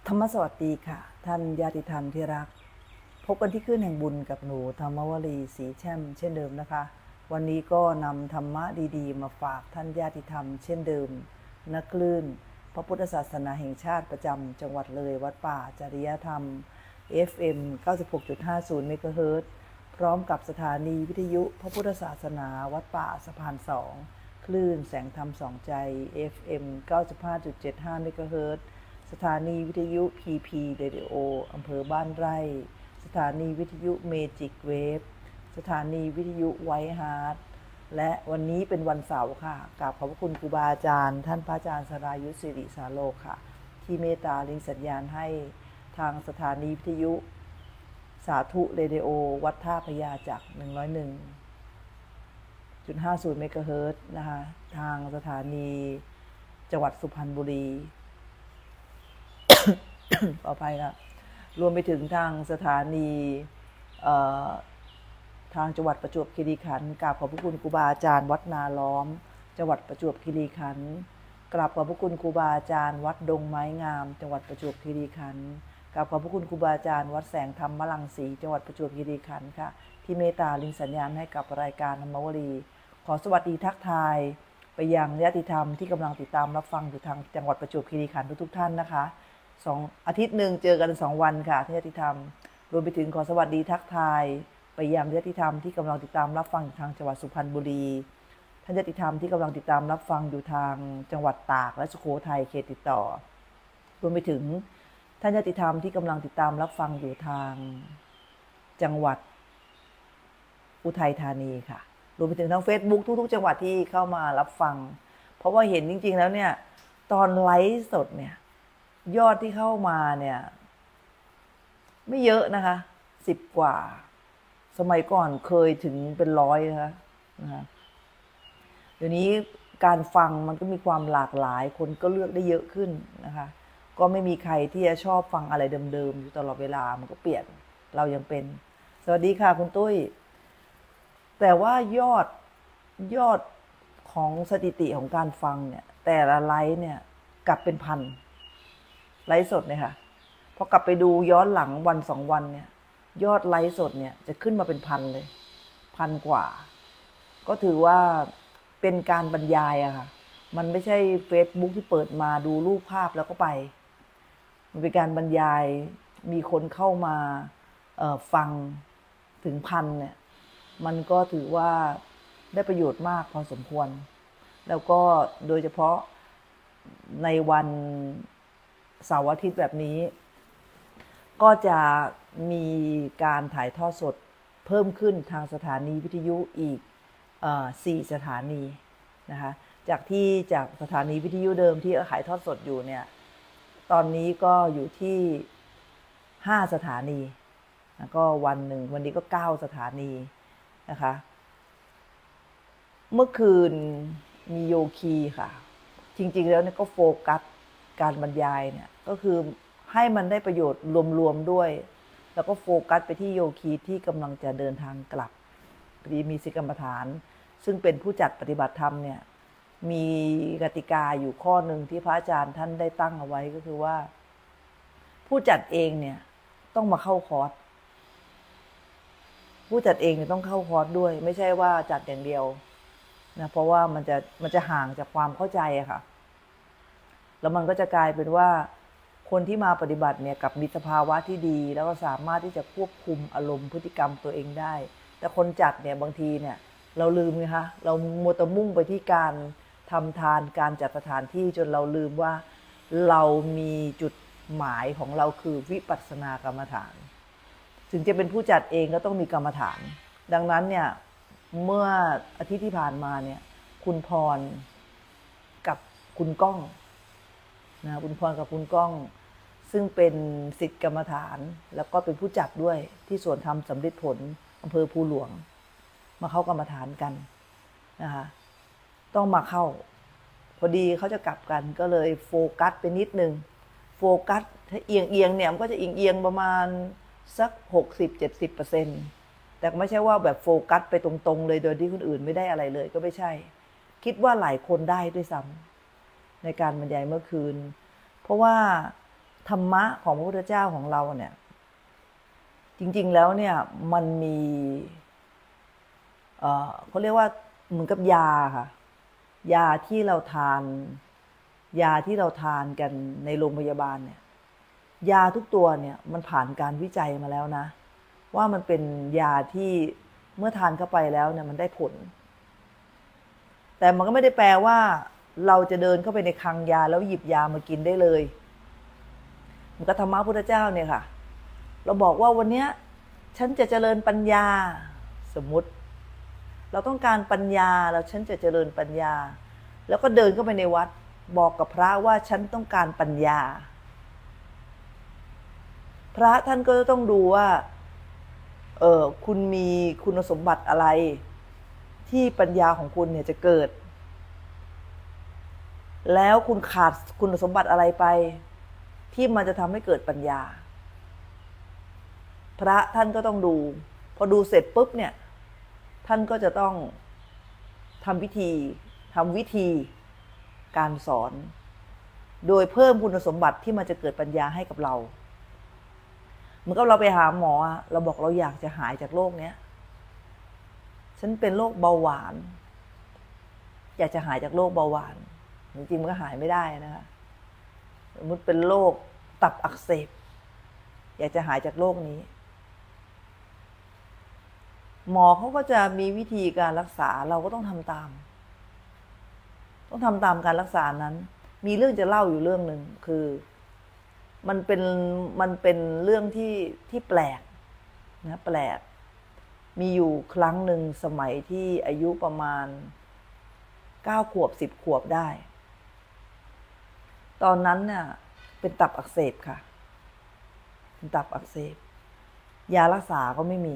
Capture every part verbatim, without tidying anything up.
ธรรมสวัสดีค่ะท่านญาติธรรมที่รักพบกันที่คลื่นแห่งบุญกับหนูธรรมวลีศรีแช่มเช่นเดิมนะคะวันนี้ก็นำธรรมะดีๆมาฝากท่านญาติธรรมเช่นเดิมณคลื่นพระพุทธศาสนาแห่งชาติประจำจังหวัดเลยวัดป่าจริยธรรม เอฟ เอ็ม เก้าสิบหกจุดห้าศูนย์ เมกะเฮิรตซ์พร้อมกับสถานีวิทยุพระพุทธศาสนาวัดป่าสะพานสองคลื่นแสงธรรมสองใจ เอฟ เอ็ม เก้าสิบห้าจุดเจ็ดห้า เมกะเฮิรตซ์สถานีวิทยุ พี พี Radio อำเภอบ้านไร่สถานีวิทยุเมจิกเวฟสถานีวิทยุไวท์ฮาร์ทและวันนี้เป็นวันเสาร์ค่ะกราบขอบพระคุณครูบาอาจารย์ท่านพระอาจารย์สรายุทธสิริสาโลค่ะที่เมตตาลิงสัญญาณให้ทางสถานีวิทยุสาธุเรดิโอวัดท่าพญาจาก หนึ่งร้อยเอ็ดจุดห้าศูนย์ เมกะเฮิรตซ์นะคะทางสถานีจังหวัดสุพรรณบุรีขออภัยค่ะรวมไปถึงทางสถานีทางจังหวัดประจวบคีรีขันธ์กราบขอบพระคุณครูบาอาจารย์วัดนาล้อมจังหวัดประจวบคีรีขันธ์กราบขอบพระคุณครูบาอาจารย์วัดดงไม้งามจังหวัดประจวบคีรีขันธ์กราบขอบพระคุณครูบาอาจารย์วัดแสงธรรมมลังสีจังหวัดประจวบคีรีขันธ์ค่ะที่เมตตาลิงสัญญาณให้กับรายการธรรมวลีขอสวัสดีทักทายไปยังญาติธรรมที่กำลังติดตามรับฟังอยู่ทางจังหวัดประจวบคีรีขันธ์ทุกๆท่านนะคะสองอาทิตย์หนึ่งเจอกันสองวันค่ะที่ญาติธรรมรวมไปถึงขอสวัสดีทักทายไปยังญาติธรรมที่กำลังติดตามรับฟังอยู่ทางจังหวัดสุพรรณบุรีท่านญาติธรรมที่กำลังติดตามรับฟังอยู่ทางจังหวัดตากและสุโขทัยเขตติดต่อรวมไปถึงท่านญาติธรรมที่กำลังติดตามรับฟังอยู่ทางจังหวัดอุทัยธานีค่ะรวมไปถึงทาง Facebook ทุกๆจังหวัดที่เข้ามารับฟังเพราะว่าเห็นจริงๆแล้วเนี่ยตอนไลฟ์สดเนี่ยยอดที่เข้ามาเนี่ยไม่เยอะนะคะสิบกว่าสมัยก่อนเคยถึงเป็นร้อยนะคะนะคะเดี๋ยวนี้การฟังมันก็มีความหลากหลายคนก็เลือกได้เยอะขึ้นนะคะก็ไม่มีใครที่จะชอบฟังอะไรเดิมๆอยู่ตลอดเวลามันก็เปลี่ยนเรายังเป็นสวัสดีค่ะคุณตุ้ยแต่ว่ายอดยอดของสถิติของการฟังเนี่ยแต่ละไลฟ์เนี่ยกลับเป็นพันไลฟ์สดเนี่ยค่ะพอกลับไปดูย้อนหลังวันสองวันเนี่ยยอดไลฟ์สดเนี่ยจะขึ้นมาเป็นพันเลยพันกว่าก็ถือว่าเป็นการบรรยายอะค่ะมันไม่ใช่ Facebook ที่เปิดมาดูรูปภาพแล้วก็ไปมันเป็นการบรรยายมีคนเข้ามาฟังถึงพันเนี่ยมันก็ถือว่าได้ประโยชน์มากพอสมควรแล้วก็โดยเฉพาะในวันเสาร์อาทิตย์แบบนี้ก็จะมีการถ่ายทอดสดเพิ่มขึ้นทางสถานีวิทยุอีกสี่สถานีนะคะจากที่จากสถานีวิทยุเดิมที่ถ่ายทอดสดอยู่เนี่ยตอนนี้ก็อยู่ที่ห้าสถานีแล้วก็วันหนึ่งวันนี้ก็เก้าสถานีนะคะเมื่อคืนมีโยคีค่ะจริงๆแล้วเนี่ยก็โฟกัสการบรรยายเนี่ยก็คือให้มันได้ประโยชน์รวมๆด้วยแล้วก็โฟกัสไปที่โยคีที่กำลังจะเดินทางกลับพอดีมีศิษย์กรรมฐานซึ่งเป็นผู้จัดปฏิบัติธรรมเนี่ยมีกติกาอยู่ข้อหนึ่งที่พระอาจารย์ท่านได้ตั้งเอาไว้ก็คือว่าผู้จัดเองเนี่ยต้องมาเข้าคอร์สผู้จัดเองเนี่ยต้องเข้าคอร์สด้วยไม่ใช่ว่าจัดอย่างเดียวนะเพราะว่ามันจะมันจะห่างจากความเข้าใจอะค่ะแล้วมันก็จะกลายเป็นว่าคนที่มาปฏิบัติเนี่ยกับมีสภาวะที่ดีแล้วก็สามารถที่จะควบคุมอารมณ์พฤติกรรมตัวเองได้แต่คนจัดเนี่ยบางทีเนี่ยเราลืมไงคะเรามัวแต่มุ่งไปที่การทำทานการจัดสถานที่จนเราลืมว่าเรามีจุดหมายของเราคือวิปัสสนากรรมฐานถึงจะเป็นผู้จัดเองก็ต้องมีกรรมฐานดังนั้นเนี่ยเมื่ออาทิตย์ที่ผ่านมาเนี่ยคุณพรกับคุณก้องนะคุณพรกับคุณก้องซึ่งเป็นศิษย์กรรมฐานแล้วก็เป็นผู้จัดด้วยที่สวนธรรมสำริดผลอำเภอภูหลวงมาเข้ากรรมฐานกันนะคะต้องมาเข้าพอดีเขาจะกลับกันก็เลยโฟกัสไปนิดนึงโฟกัสถ้าเอียงเอียงเนี่ยมันก็จะเอียงเอียงประมาณสัก หกสิบถึงเจ็ดสิบเปอร์เซ็นต์ แต่ไม่ใช่ว่าแบบโฟกัสไปตรงๆเลยโดยที่คนอื่นไม่ได้อะไรเลยก็ไม่ใช่คิดว่าหลายคนได้ด้วยซ้ำในการบรรยายเมื่อคืนเพราะว่าธรรมะของพระพุทธเจ้าของเราเนี่ยจริงๆแล้วเนี่ยมันมีเอ่อเขาเรียกว่าเหมือนกับยาค่ะยาที่เราทานยาที่เราทานกันในโรงพยาบาลเนี่ยยาทุกตัวเนี่ยมันผ่านการวิจัยมาแล้วนะว่ามันเป็นยาที่เมื่อทานเข้าไปแล้วเนี่ยมันได้ผลแต่มันก็ไม่ได้แปลว่าเราจะเดินเข้าไปในคลังยาแล้วหยิบยามากินได้เลยมันก็ธรรมะพุทธเจ้าเนี่ยค่ะเราบอกว่าวันนี้ฉันจะเจริญปัญญาสมมุติเราต้องการปัญญาแล้วฉันจะเจริญปัญญาแล้วก็เดินเข้าไปในวัดบอกกับพระว่าฉันต้องการปัญญาพระท่านก็ต้องดูว่าเออคุณมีคุณสมบัติอะไรที่ปัญญาของคุณเนี่ยจะเกิดแล้วคุณขาดคุณสมบัติอะไรไปที่มันจะทำให้เกิดปัญญาพระท่านก็ต้องดูพอดูเสร็จปุ๊บเนี่ยท่านก็จะต้องทำพิธีทำวิธีการสอนโดยเพิ่มคุณสมบัติที่มันจะเกิดปัญญาให้กับเราเหมือนกับเราไปหาหมอเราบอกเราอยากจะหายจากโรคเนี้ยฉันเป็นโรคเบาหวานอยากจะหายจากโรคเบาหวานจริงๆมันก็หายไม่ได้นะคะสมมติเป็นโรคตับอักเสบอยากจะหายจากโรคนี้หมอเขาก็จะมีวิธีการรักษาเราก็ต้องทำตามต้องทำตามการรักษานั้นมีเรื่องจะเล่าอยู่เรื่องหนึ่งคือมันเป็นมันเป็นเรื่องที่ที่แปลกนะแปลกมีอยู่ครั้งหนึ่งสมัยที่อายุประมาณเก้าขวบสิบขวบได้ตอนนั้นเนี่ยเป็นตับอักเสบค่ะเป็นตับอักเสบยารักษาก็ไม่มี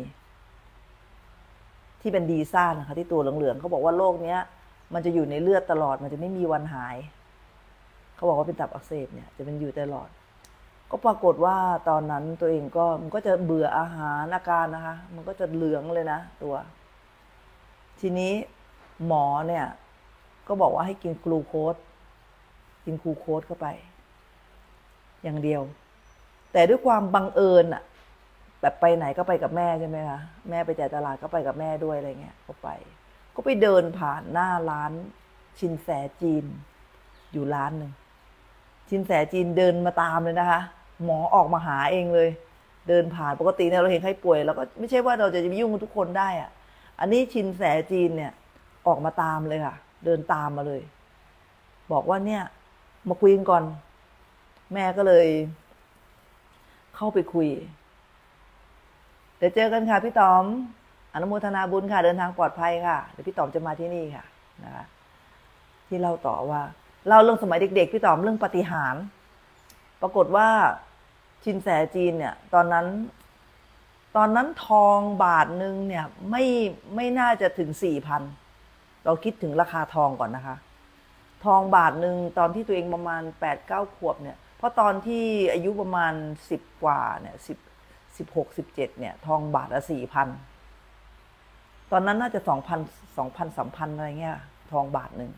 ที่เป็นดีซ่านะคะที่ตัวเหลืองๆเขาบอกว่าโรคเนี้ยมันจะอยู่ในเลือดตลอดมันจะไม่มีวันหายเขาบอกว่าเป็นตับอักเสบเนี่ยจะเป็นอยู่ตลอดก็ปรากฏว่าตอนนั้นตัวเองก็มันก็จะเบื่ออาหารอาการนะคะมันก็จะเหลืองเลยนะตัวทีนี้หมอเนี่ยก็บอกว่าให้กินกลูโคสกินกลูโคสเข้าไปอย่างเดียวแต่ด้วยความบังเอิญอะแบบไปไหนก็ไปกับแม่ใช่ไหมคะแม่ไปจ่ายตลาดก็ไปกับแม่ด้วยอะไรเงี้ยก็ไปก็ไปเดินผ่านหน้าร้านชินแสจีนอยู่ร้านหนึ่งชินแสจีนเดินมาตามเลยนะคะหมอออกมาหาเองเลยเดินผ่านปกติเนี่ยเราเห็นใครป่วยเราก็ไม่ใช่ว่าเราจะไปยุ่งกับทุกคนได้อะอันนี้ชินแสจีนเนี่ยออกมาตามเลยค่ะเดินตามมาเลยบอกว่าเนี่ยมาคุยกันก่อนแม่ก็เลยเข้าไปคุยเดี๋ยวเจอกันค่ะพี่ต๋อมอนุโมทนาบุญค่ะเดินทางปลอดภัยค่ะเดี๋ยวพี่ต๋อมจะมาที่นี่ค่ะนะคะที่เล่าต่อว่าเล่าเรื่องสมัยเด็กๆพี่ต๋อมเรื่องปาฏิหาริย์ปรากฏว่าชินแสจีนเนี่ยตอนนั้นตอนนั้นทองบาทหนึ่งเนี่ยไม่ไม่น่าจะถึงสี่พันเราคิดถึงราคาทองก่อนนะคะทองบาทหนึ่งตอนที่ตัวเองประมาณแปดเก้าขวบเนี่ยเพราะตอนที่อายุประมาณสิบกว่าเนี่ยสิบสิบหกสิบเจ็ดเนี่ยทองบาทละสี่พันตอนนั้นน่าจะสองพันสองพันสามพันอะไรเงี้ยทองบาทหนึ่ง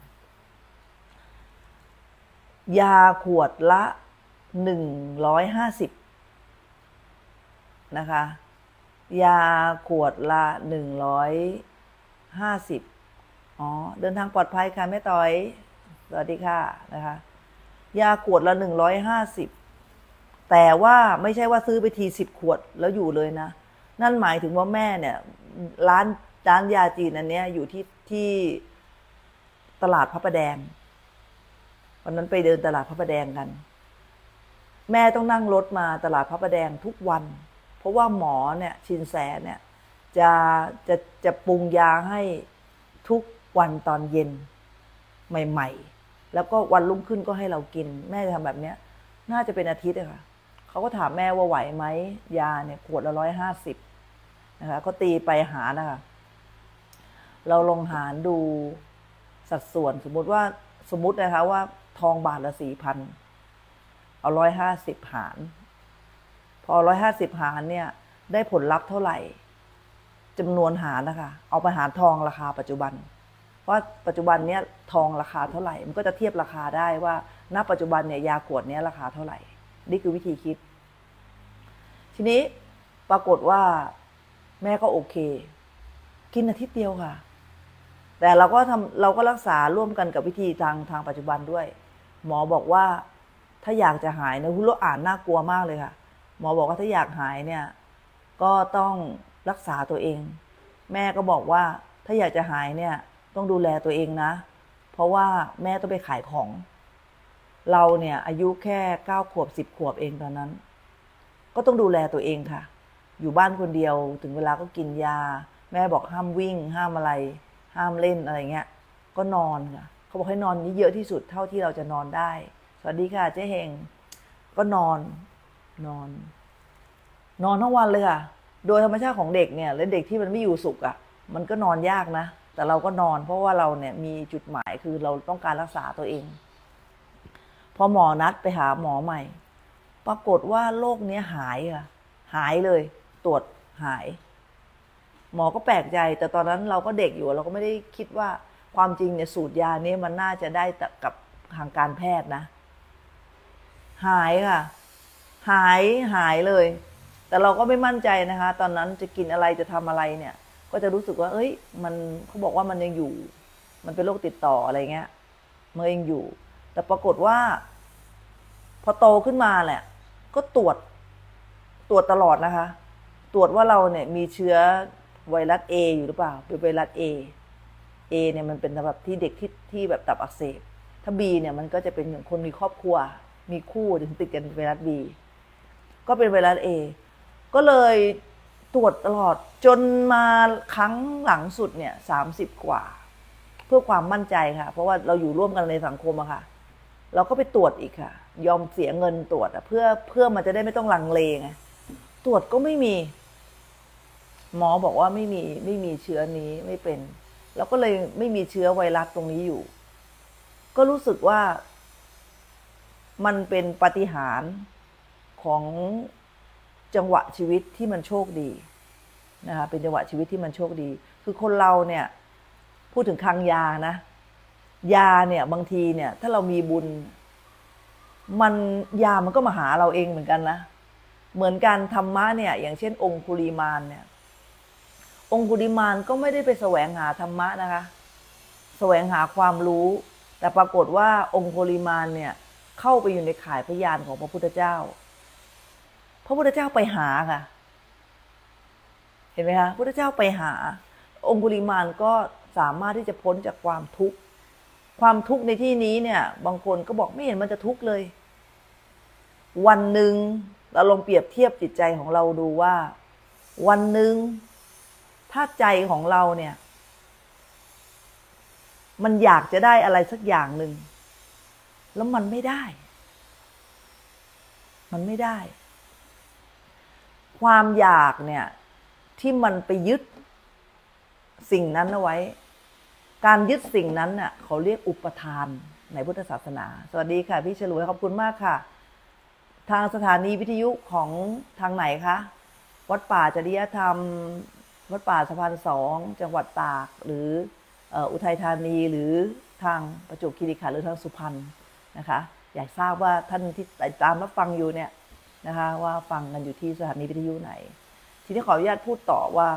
ยาขวดละหนึ่งร้อยห้าสิบนะคะยาขวดละหนึ่งร้อยห้าสิบอ๋อเดินทางปลอดภัยค่ะแม่ต้อยสวัสดีค่ะนะคะยาขวดละหนึ่งร้อยห้าสิบแต่ว่าไม่ใช่ว่าซื้อไปทีสิบขวดแล้วอยู่เลยนะนั่นหมายถึงว่าแม่เนี่ยร้านร้านยาจีนอันเนี้ยอยู่ที่ที่ตลาดพระประแดงวันนั้นไปเดินตลาดพระประแดงกันแม่ต้องนั่งรถมาตลาดพระประแดงทุกวันเพราะว่าหมอเนี่ยชินแสเนี่ยจะจะจะปรุงยาให้ทุกวันตอนเย็นใหม่ๆแล้วก็วันรุ่งขึ้นก็ให้เรากินแม่จะทำแบบเนี้ยน่าจะเป็นอาทิตย์เลยค่ะเขาก็ถามแม่ว่าไหวไหมยาเนี่ยขวดละร้อยห้าสิบนะคะก็ตีไปหานะคะเราลองหารดูสัดส่วนสมมุติว่าสมมุตินะคะว่าทองบาทละสี่พันเอาร้อยห้าสิบหารพอร้อยห้าสิบหารเนี่ยได้ผลลัพธ์เท่าไหร่จำนวนหารนะคะเอาไปหารทองราคาปัจจุบันว่าปัจจุบันเนี้ยทองราคาเท่าไหร่มันก็จะเทียบราคาได้ว่าณปัจจุบันเนี่ยยาขวดนี้ราคาเท่าไหร่นี่คือวิธีคิดทีนี้ปรากฏว่าแม่ก็โอเคกินอาทิตย์เดียวค่ะแต่เราก็ทำเราก็รักษาร่วมกันกับวิธีทางทางปัจจุบันด้วยหมอบอกว่าถ้าอยากจะหายนะคุณเราอ่านน่ากลัวมากเลยค่ะหมอบอกว่าถ้าอยากหายเนี่ยก็ต้องรักษาตัวเองแม่ก็บอกว่าถ้าอยากจะหายเนี่ยต้องดูแลตัวเองนะเพราะว่าแม่ต้องไปขายของเราเนี่ยอายุแค่เก้าขวบสิบขวบเองตอนนั้นก็ต้องดูแลตัวเองค่ะอยู่บ้านคนเดียวถึงเวลาก็กินยาแม่บอกห้ามวิ่งห้ามอะไรห้ามเล่นอะไรเงี้ยก็นอนค่ะเขาบอกให้นอนนี้เยอะที่สุดเท่าที่เราจะนอนได้สวัสดีค่ะเจ๊เฮงก็นอนนอนนอนทั้งวันเลยค่ะโดยธรรมชาติของเด็กเนี่ยและเด็กที่มันไม่อยู่สุขอ่ะมันก็นอนยากนะแต่เราก็นอนเพราะว่าเราเนี่ยมีจุดหมายคือเราต้องการรักษาตัวเองพอหมอนัดไปหาหมอใหม่ปรากฏว่าโรคนี้หายค่ะหายเลยตรวจหายหมอก็แปลกใจแต่ตอนนั้นเราก็เด็กอยู่เราก็ไม่ได้คิดว่าความจริงเนี่ยสูตรยานี้มันน่าจะได้กับทางการแพทย์นะหายค่ะหายหายเลยแต่เราก็ไม่มั่นใจนะคะตอนนั้นจะกินอะไรจะทำอะไรเนี่ยก็จะรู้สึกว่าเอ้ยมันเขาบอกว่ามันยังอยู่มันเป็นโรคติดต่ออะไรเงี้ยมันยังอยู่แต่ปรากฏว่าพอโตขึ้นมาแหละก็ตรวจตรวจตลอดนะคะตรวจว่าเราเนี่ยมีเชื้อไวรัส A อยู่หรือเปล่าเป็นไวรัส A A เนี่ยมันเป็นสำหรับที่เด็กที่ที่แบบตับอักเสบถ้า B เนี่ยมันก็จะเป็นอย่างคนมีครอบครัวมีคู่ถึงติดกันไวรัส B ก็เป็นไวรัส A ก็เลยตรวจตลอดจนมาครั้งหลังสุดเนี่ยสามสิบกว่าเพื่อความมั่นใจค่ะเพราะว่าเราอยู่ร่วมกันในสังคมอะค่ะเราก็ไปตรวจอีกค่ะยอมเสียเงินตรวจเพื่อเพื่อมันจะได้ไม่ต้องลังเลไงตรวจก็ไม่มีหมอบอกว่าไม่มีไม่มีเชื้อนี้ไม่เป็นแล้วก็เลยไม่มีเชื้อไวรัสตรงนี้อยู่ก็รู้สึกว่ามันเป็นปาฏิหาริย์ของจังหวะชีวิตที่มันโชคดีนะคะเป็นจังหวะชีวิตที่มันโชคดีคือคนเราเนี่ยพูดถึงคลังยานะยาเนี่ยบางทีเนี่ยถ้าเรามีบุญมันยามันก็มาหาเราเองเหมือนกันนะเหมือนกันธรรมะเนี่ยอย่างเช่นองคุลิมานเนี่ยองคุลิมานก็ไม่ได้ไปแสวงหาธรรมะนะคะแสวงหาความรู้แต่ปรากฏว่าองคุลิมานเนี่ยเข้าไปอยู่ในข่ายพยานของพระพุทธเจ้าพระพุทธเจ้าไปหาค่ะเห็นไหมคะพระพุทธเจ้าไปหาองคุลิมานก็สามารถที่จะพ้นจากความทุกข์ความทุกข์ในที่นี้เนี่ยบางคนก็บอกไม่เห็นมันจะทุกข์เลยวันหนึ่งเราลองเปรียบเทียบจิตใจของเราดูว่าวันหนึ่งถ้าใจของเราเนี่ยมันอยากจะได้อะไรสักอย่างหนึ่งแล้วมันไม่ได้มันไม่ได้ความอยากเนี่ยที่มันไปยึดสิ่งนั้นเอาไว้การยึดสิ่งนั้นน่ะเขาเรียกอุปทานในพุทธศาสนาสวัสดีค่ะพี่ฉลวยขอบคุณมากค่ะทางสถานีวิทยุของทางไหนคะวัดป่าจริยธรรมวัดป่าสะพานสองจังหวัดตากหรืออุทัยธานีหรือทางประจวบคีรีขันธ์หรือทางสุพรรณนะคะอยากทราบว่าท่านที่ติดตามรับฟังอยู่เนี่ยนะคะว่าฟังกันอยู่ที่สถานีวิทยุไหนทีนี้ขออนุญาตพูดต่อว่า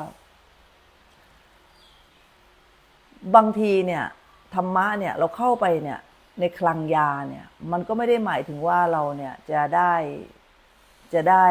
บางทีเนี่ยธรรมะเนี่ยเราเข้าไปเนี่ยในคลังยาเนี่ยมันก็ไม่ได้หมายถึงว่าเราเนี่ยจะได้จะได้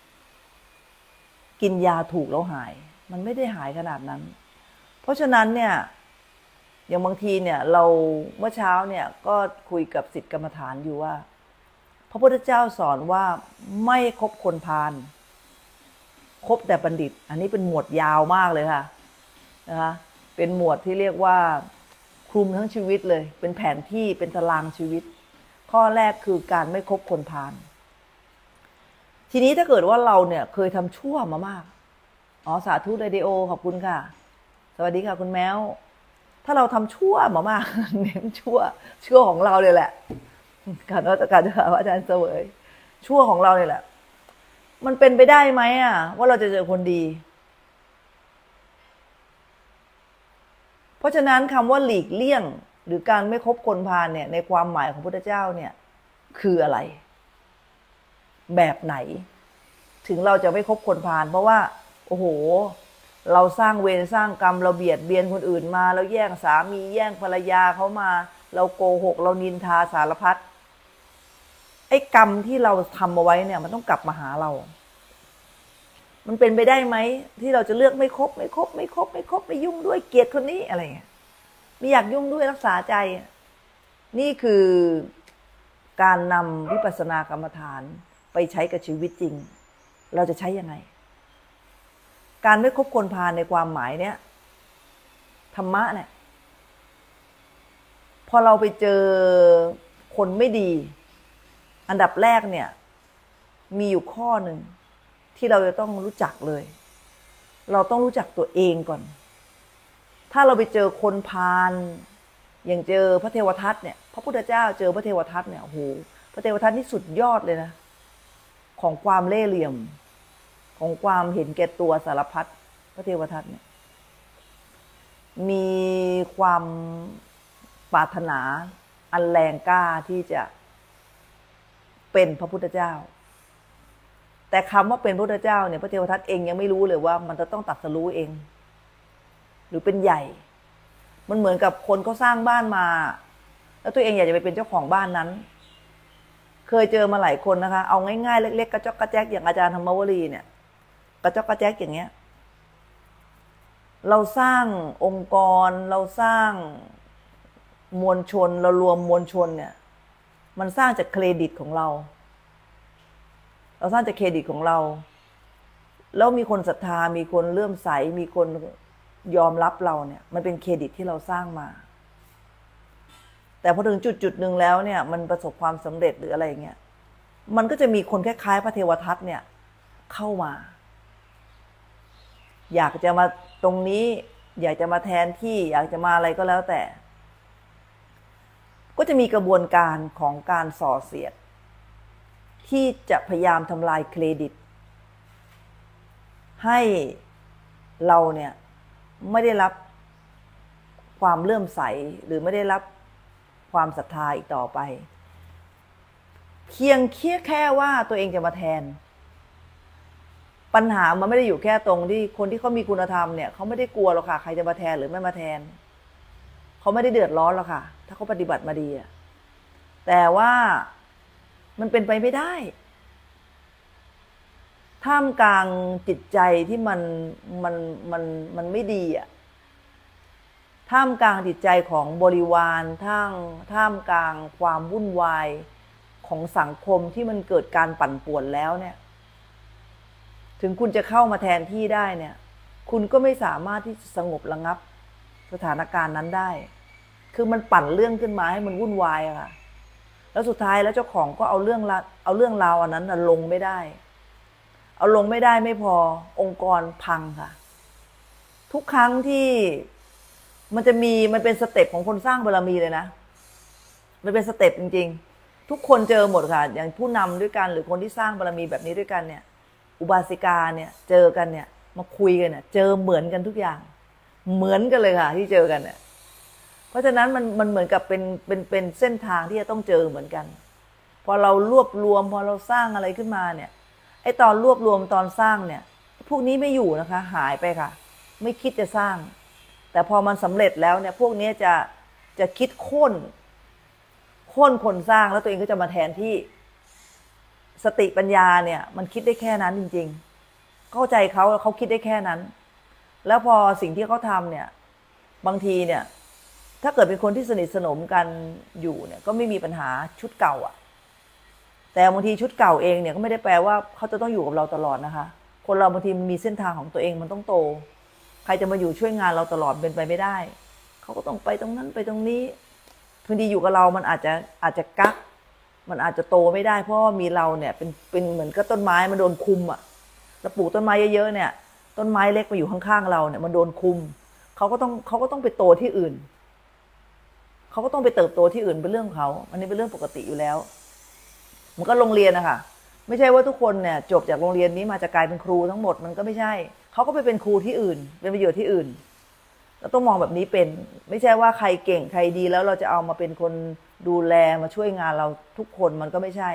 กินยาถูกแล้วหายมันไม่ได้หายขนาดนั้นเพราะฉะนั้นเนี่ยอย่างบางทีเนี่ยเราเมื่อเช้าเนี่ยก็คุยกับศิษย์กรรมฐานอยู่ว่าพระพุทธเจ้าสอนว่าไม่คบคนพาลคบแต่บัณฑิตอันนี้เป็นหมวดยาวมากเลยค่ะนะคะเป็นหมวดที่เรียกว่าคลุมทั้งชีวิตเลยเป็นแผนที่เป็นตารางชีวิตข้อแรกคือการไม่คบคนพาลทีนี้ถ้าเกิดว่าเราเนี่ยเคยทำชั่วมามากอ๋อสาธุเรดิโอขอบคุณค่ะสวัสดีค่ะคุณแมวถ้าเราทำชั่วมามากเน้นชั่วชั่วของเราเลยแหละการว่าการจะอาจารย์เสวยชั่วของเราเลยแหละมันเป็นไปได้ไหมอ่ะว่าเราจะเจอคนดีเพราะฉะนั้นคำว่าหลีกเลี่ยงหรือการไม่คบคนพาลเนี่ยในความหมายของพุทธเจ้าเนี่ยคืออะไรแบบไหนถึงเราจะไม่คบคนพาลเพราะว่าโอ้โหเราสร้างเวรสร้างกรรมเราเบียดเบียนคนอื่นมาเราแย่งสามีแย่งภรรยาเขามาเราโกหกเรานินทาสารพัดไอ้กรรมที่เราทำเอาไว้เนี่ยมันต้องกลับมาหาเรามันเป็นไปได้ไหมที่เราจะเลือกไม่คบไม่คบไม่คบไม่คบไม่ยุ่งด้วยเกลียดคนนี้อะไรเงี้ยไม่อยากยุ่งด้วยรักษาใจนี่คือการนำวิปัสสนากรรมฐานไปใช้กับชีวิตจริงเราจะใช้ยังไงการไม่คบคนพาลในความหมายเนี้ยธรรมะเนี่ยพอเราไปเจอคนไม่ดีอันดับแรกเนี่ยมีอยู่ข้อหนึ่งที่เราจะต้องรู้จักเลยเราต้องรู้จักตัวเองก่อนถ้าเราไปเจอคนพาลอย่างเจอพระเทวทัตเนี่ยพระพุทธเจ้าเจอพระเทวทัตเนี่ยโอ้โหพระเทวทัตนี่สุดยอดเลยนะของความเล่ห์เหลี่ยมของความเห็นแก่ตัวสารพัดพระเทวทัตเนี่ยมีความปรารถนาอันแรงกล้าที่จะเป็นพระพุทธเจ้าแต่คำว่าเป็นพระพุทธเจ้าเนี่ยพระเทวทัตเองยังไม่รู้เลยว่ามันจะต้องตรัสรู้เองหรือเป็นใหญ่มันเหมือนกับคนเขาสร้างบ้านมาแล้วตัวเองอยากจะไปเป็นเจ้าของบ้านนั้นเคยเจอมาหลายคนนะคะเอาง่ายๆเล็กๆกระจอกกระแจกอย่างอาจารย์ธรรมวลีเนี่ยกระจอกกระแจกอย่างเงี้ยเราสร้างองค์กรเราสร้างมวลชนเรารวมมวลชนเนี่ยมันสร้างจากเครดิตของเราเราสร้างจากเครดิตของเราแล้วมีคนศรัทธามีคนเลื่อมใสมีคนยอมรับเราเนี่ยมันเป็นเครดิตที่เราสร้างมาแต่พอถึงจุดจุดหนึ่งแล้วเนี่ยมันประสบความสำเร็จหรืออะไรเงี้ยมันก็จะมีคนคล้ายๆพระเทวทัตเนี่ยเข้ามาอยากจะมาตรงนี้อยากจะมาแทนที่อยากจะมาอะไรก็แล้วแต่ก็จะมีกระบวนการของการส่อเสียดที่จะพยายามทำลายเครดิตให้เราเนี่ยไม่ได้รับความเลื่อมใสหรือไม่ได้รับความศรัทธาอีกต่อไปเพียงแค่แค่ว่าตัวเองจะมาแทนปัญหามันไม่ได้อยู่แค่ตรงที่คนที่เขามีคุณธรรมเนี่ยเขาไม่ได้กลัวหรอกค่ะใครจะมาแทนหรือไม่มาแทนเขาไม่ได้เดือดร้อนหรอกค่ะถ้าเขาปฏิบัติมาดีอะแต่ว่ามันเป็นไปไม่ได้ท่ามกลางจิตใจที่มันมันมันมันไม่ดีอ่ะท่ามกลางจิตใจของบริวารท่ามท่ามกลางความวุ่นวายของสังคมที่มันเกิดการปั่นป่วนแล้วเนี่ยถึงคุณจะเข้ามาแทนที่ได้เนี่ยคุณก็ไม่สามารถที่จะสงบระงับสถานการณ์นั้นได้คือมันปั่นเรื่องขึ้นมาให้มันวุ่นวายอะค่ะแล้วสุดท้ายแล้วเจ้าของก็เอาเรื่องละเอาเรื่องราวอันนั้นลงไม่ได้เอาลงไม่ได้ไม่พอองค์กรพังค่ะทุกครั้งที่มันจะมีมันเป็นสเต็ปของคนสร้างบารมีเลยนะมันเป็นสเต็ปจริงๆทุกคนเจอหมดค่ะอย่างผู้นำด้วยกันหรือคนที่สร้างบารมีแบบนี้ด้วยกันเนี่ยอุบาสิกาเนี่ยเจอกันเนี่ยมาคุยกันเนี่ยเจอเหมือนกันทุกอย่างเหมือนกันเลยค่ะที่เจอกันเนี่ยเพราะฉะนั้นมันมันเหมือนกับเป็นเป็นเป็นเส้นทางที่จะต้องเจอเหมือนกันพอเรารวบรวมพอเราสร้างอะไรขึ้นมาเนี่ยไอตอนรวบรวมตอนสร้างเนี่ยพวกนี้ไม่อยู่นะคะหายไปค่ะไม่คิดจะสร้างแต่พอมันสำเร็จแล้วเนี่ยพวกนี้จะจะคิดโค่นโค่นคนสร้างแล้วตัวเองก็จะมาแทนที่สติปัญญาเนี่ยมันคิดได้แค่นั้นจริงๆเข้าใจเขาเขาคิดได้แค่นั้นแล้วพอสิ่งที่เขาทำเนี่ยบางทีเนี่ยถ้าเกิดเป็นคนที่สนิทสนมกันอยู่เนี่ยก็ไม่มีปัญหาชุดเก่าอ่ะแต่บางทีชุดเก่าเองเนี่ยก็ไม่ได้แปลว่าเขาจะต้องอยู่กับเราตลอดนะคะคนเราบางทีมันมีเส้นทางของตัวเองมันต้องโตใครจะมาอยู่ช่วยงานเราตลอดเป็นไปไม่ได้เขาก็ต้องไปตรงนั้นไปตรงนี้บางทีอยู่กับเรามันอาจจะอาจจะกักมันอาจจะโตไม่ได้เพราะว่ามีเราเนี่ยเป็นเป็นเหมือนกับต้นไม้มันโดนคุมอ่ะเราปลูกต้นไม้เยอะๆเนี่ยต้นไม้เล็กมาอยู่ข้างๆเราเนี่ยมันโดนคุมเขาก็ต้องเขาก็ต้องไปโตที่อื่นเขาก็ต้องไปเติบโตที่อื่นเป็นเรื่องของเขาอันนี้เป็นเรื่องปกติอยู่แล้วมันก็โรงเรียนนะคะไม่ใช่ว่าทุกคนเนี่ยจบจากโรงเรียนนี้มาจะกลายเป็นครูทั้งหมดมันก็ไม่ใช่เขาก็ไปเป็นครูที่อื่นเป็นประโยชน์ที่อื่นเราต้องมองแบบนี้เป็นไม่ใช่ว่าใครเก่งใครดีแล้วเราจะเอามาเป็นคนดูแลมาช่วยงานเราทุกคนมันก็ไม่ใช่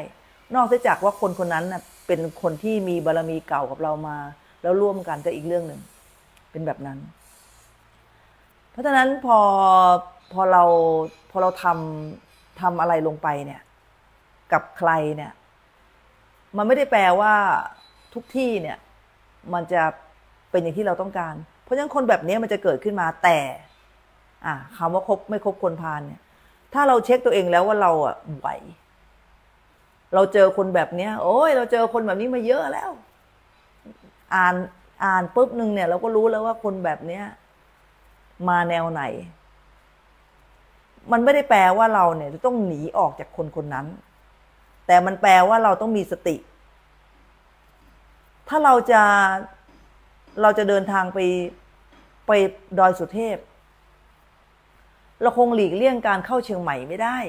นอกจากว่าคนคนนั้นเป็นคนที่มีบารมีเก่ากับเรามาแล้วร่วมกันก็อีกเรื่องหนึ่งเป็นแบบนั้นเพราะฉะนั้นพอพอเราพอเราทำทำอะไรลงไปเนี่ยกับใครเนี่ยมันไม่ได้แปลว่าทุกที่เนี่ยมันจะเป็นอย่างที่เราต้องการเพราะฉะนั้นคนแบบนี้มันจะเกิดขึ้นมาแต่อ่ะคำว่าคบไม่คบคนพาลเนี่ยถ้าเราเช็คตัวเองแล้วว่าเราอ่ะไหวเราเจอคนแบบนี้โอ้ยเราเจอคนแบบนี้มาเยอะแล้วอ่านอ่านปุ๊บนึงเนี่ยเราก็รู้แล้วว่าคนแบบนี้มาแนวไหนมันไม่ได้แปลว่าเราเนี่ยจะต้องหนีออกจากคนคนนั้นแต่มันแปลว่าเราต้องมีสติถ้าเราจะเราจะเดินทางไปไปดอยสุเทพเราคงหลีกเลี่ยงการเข้าเชียงใหม่ไม่ได้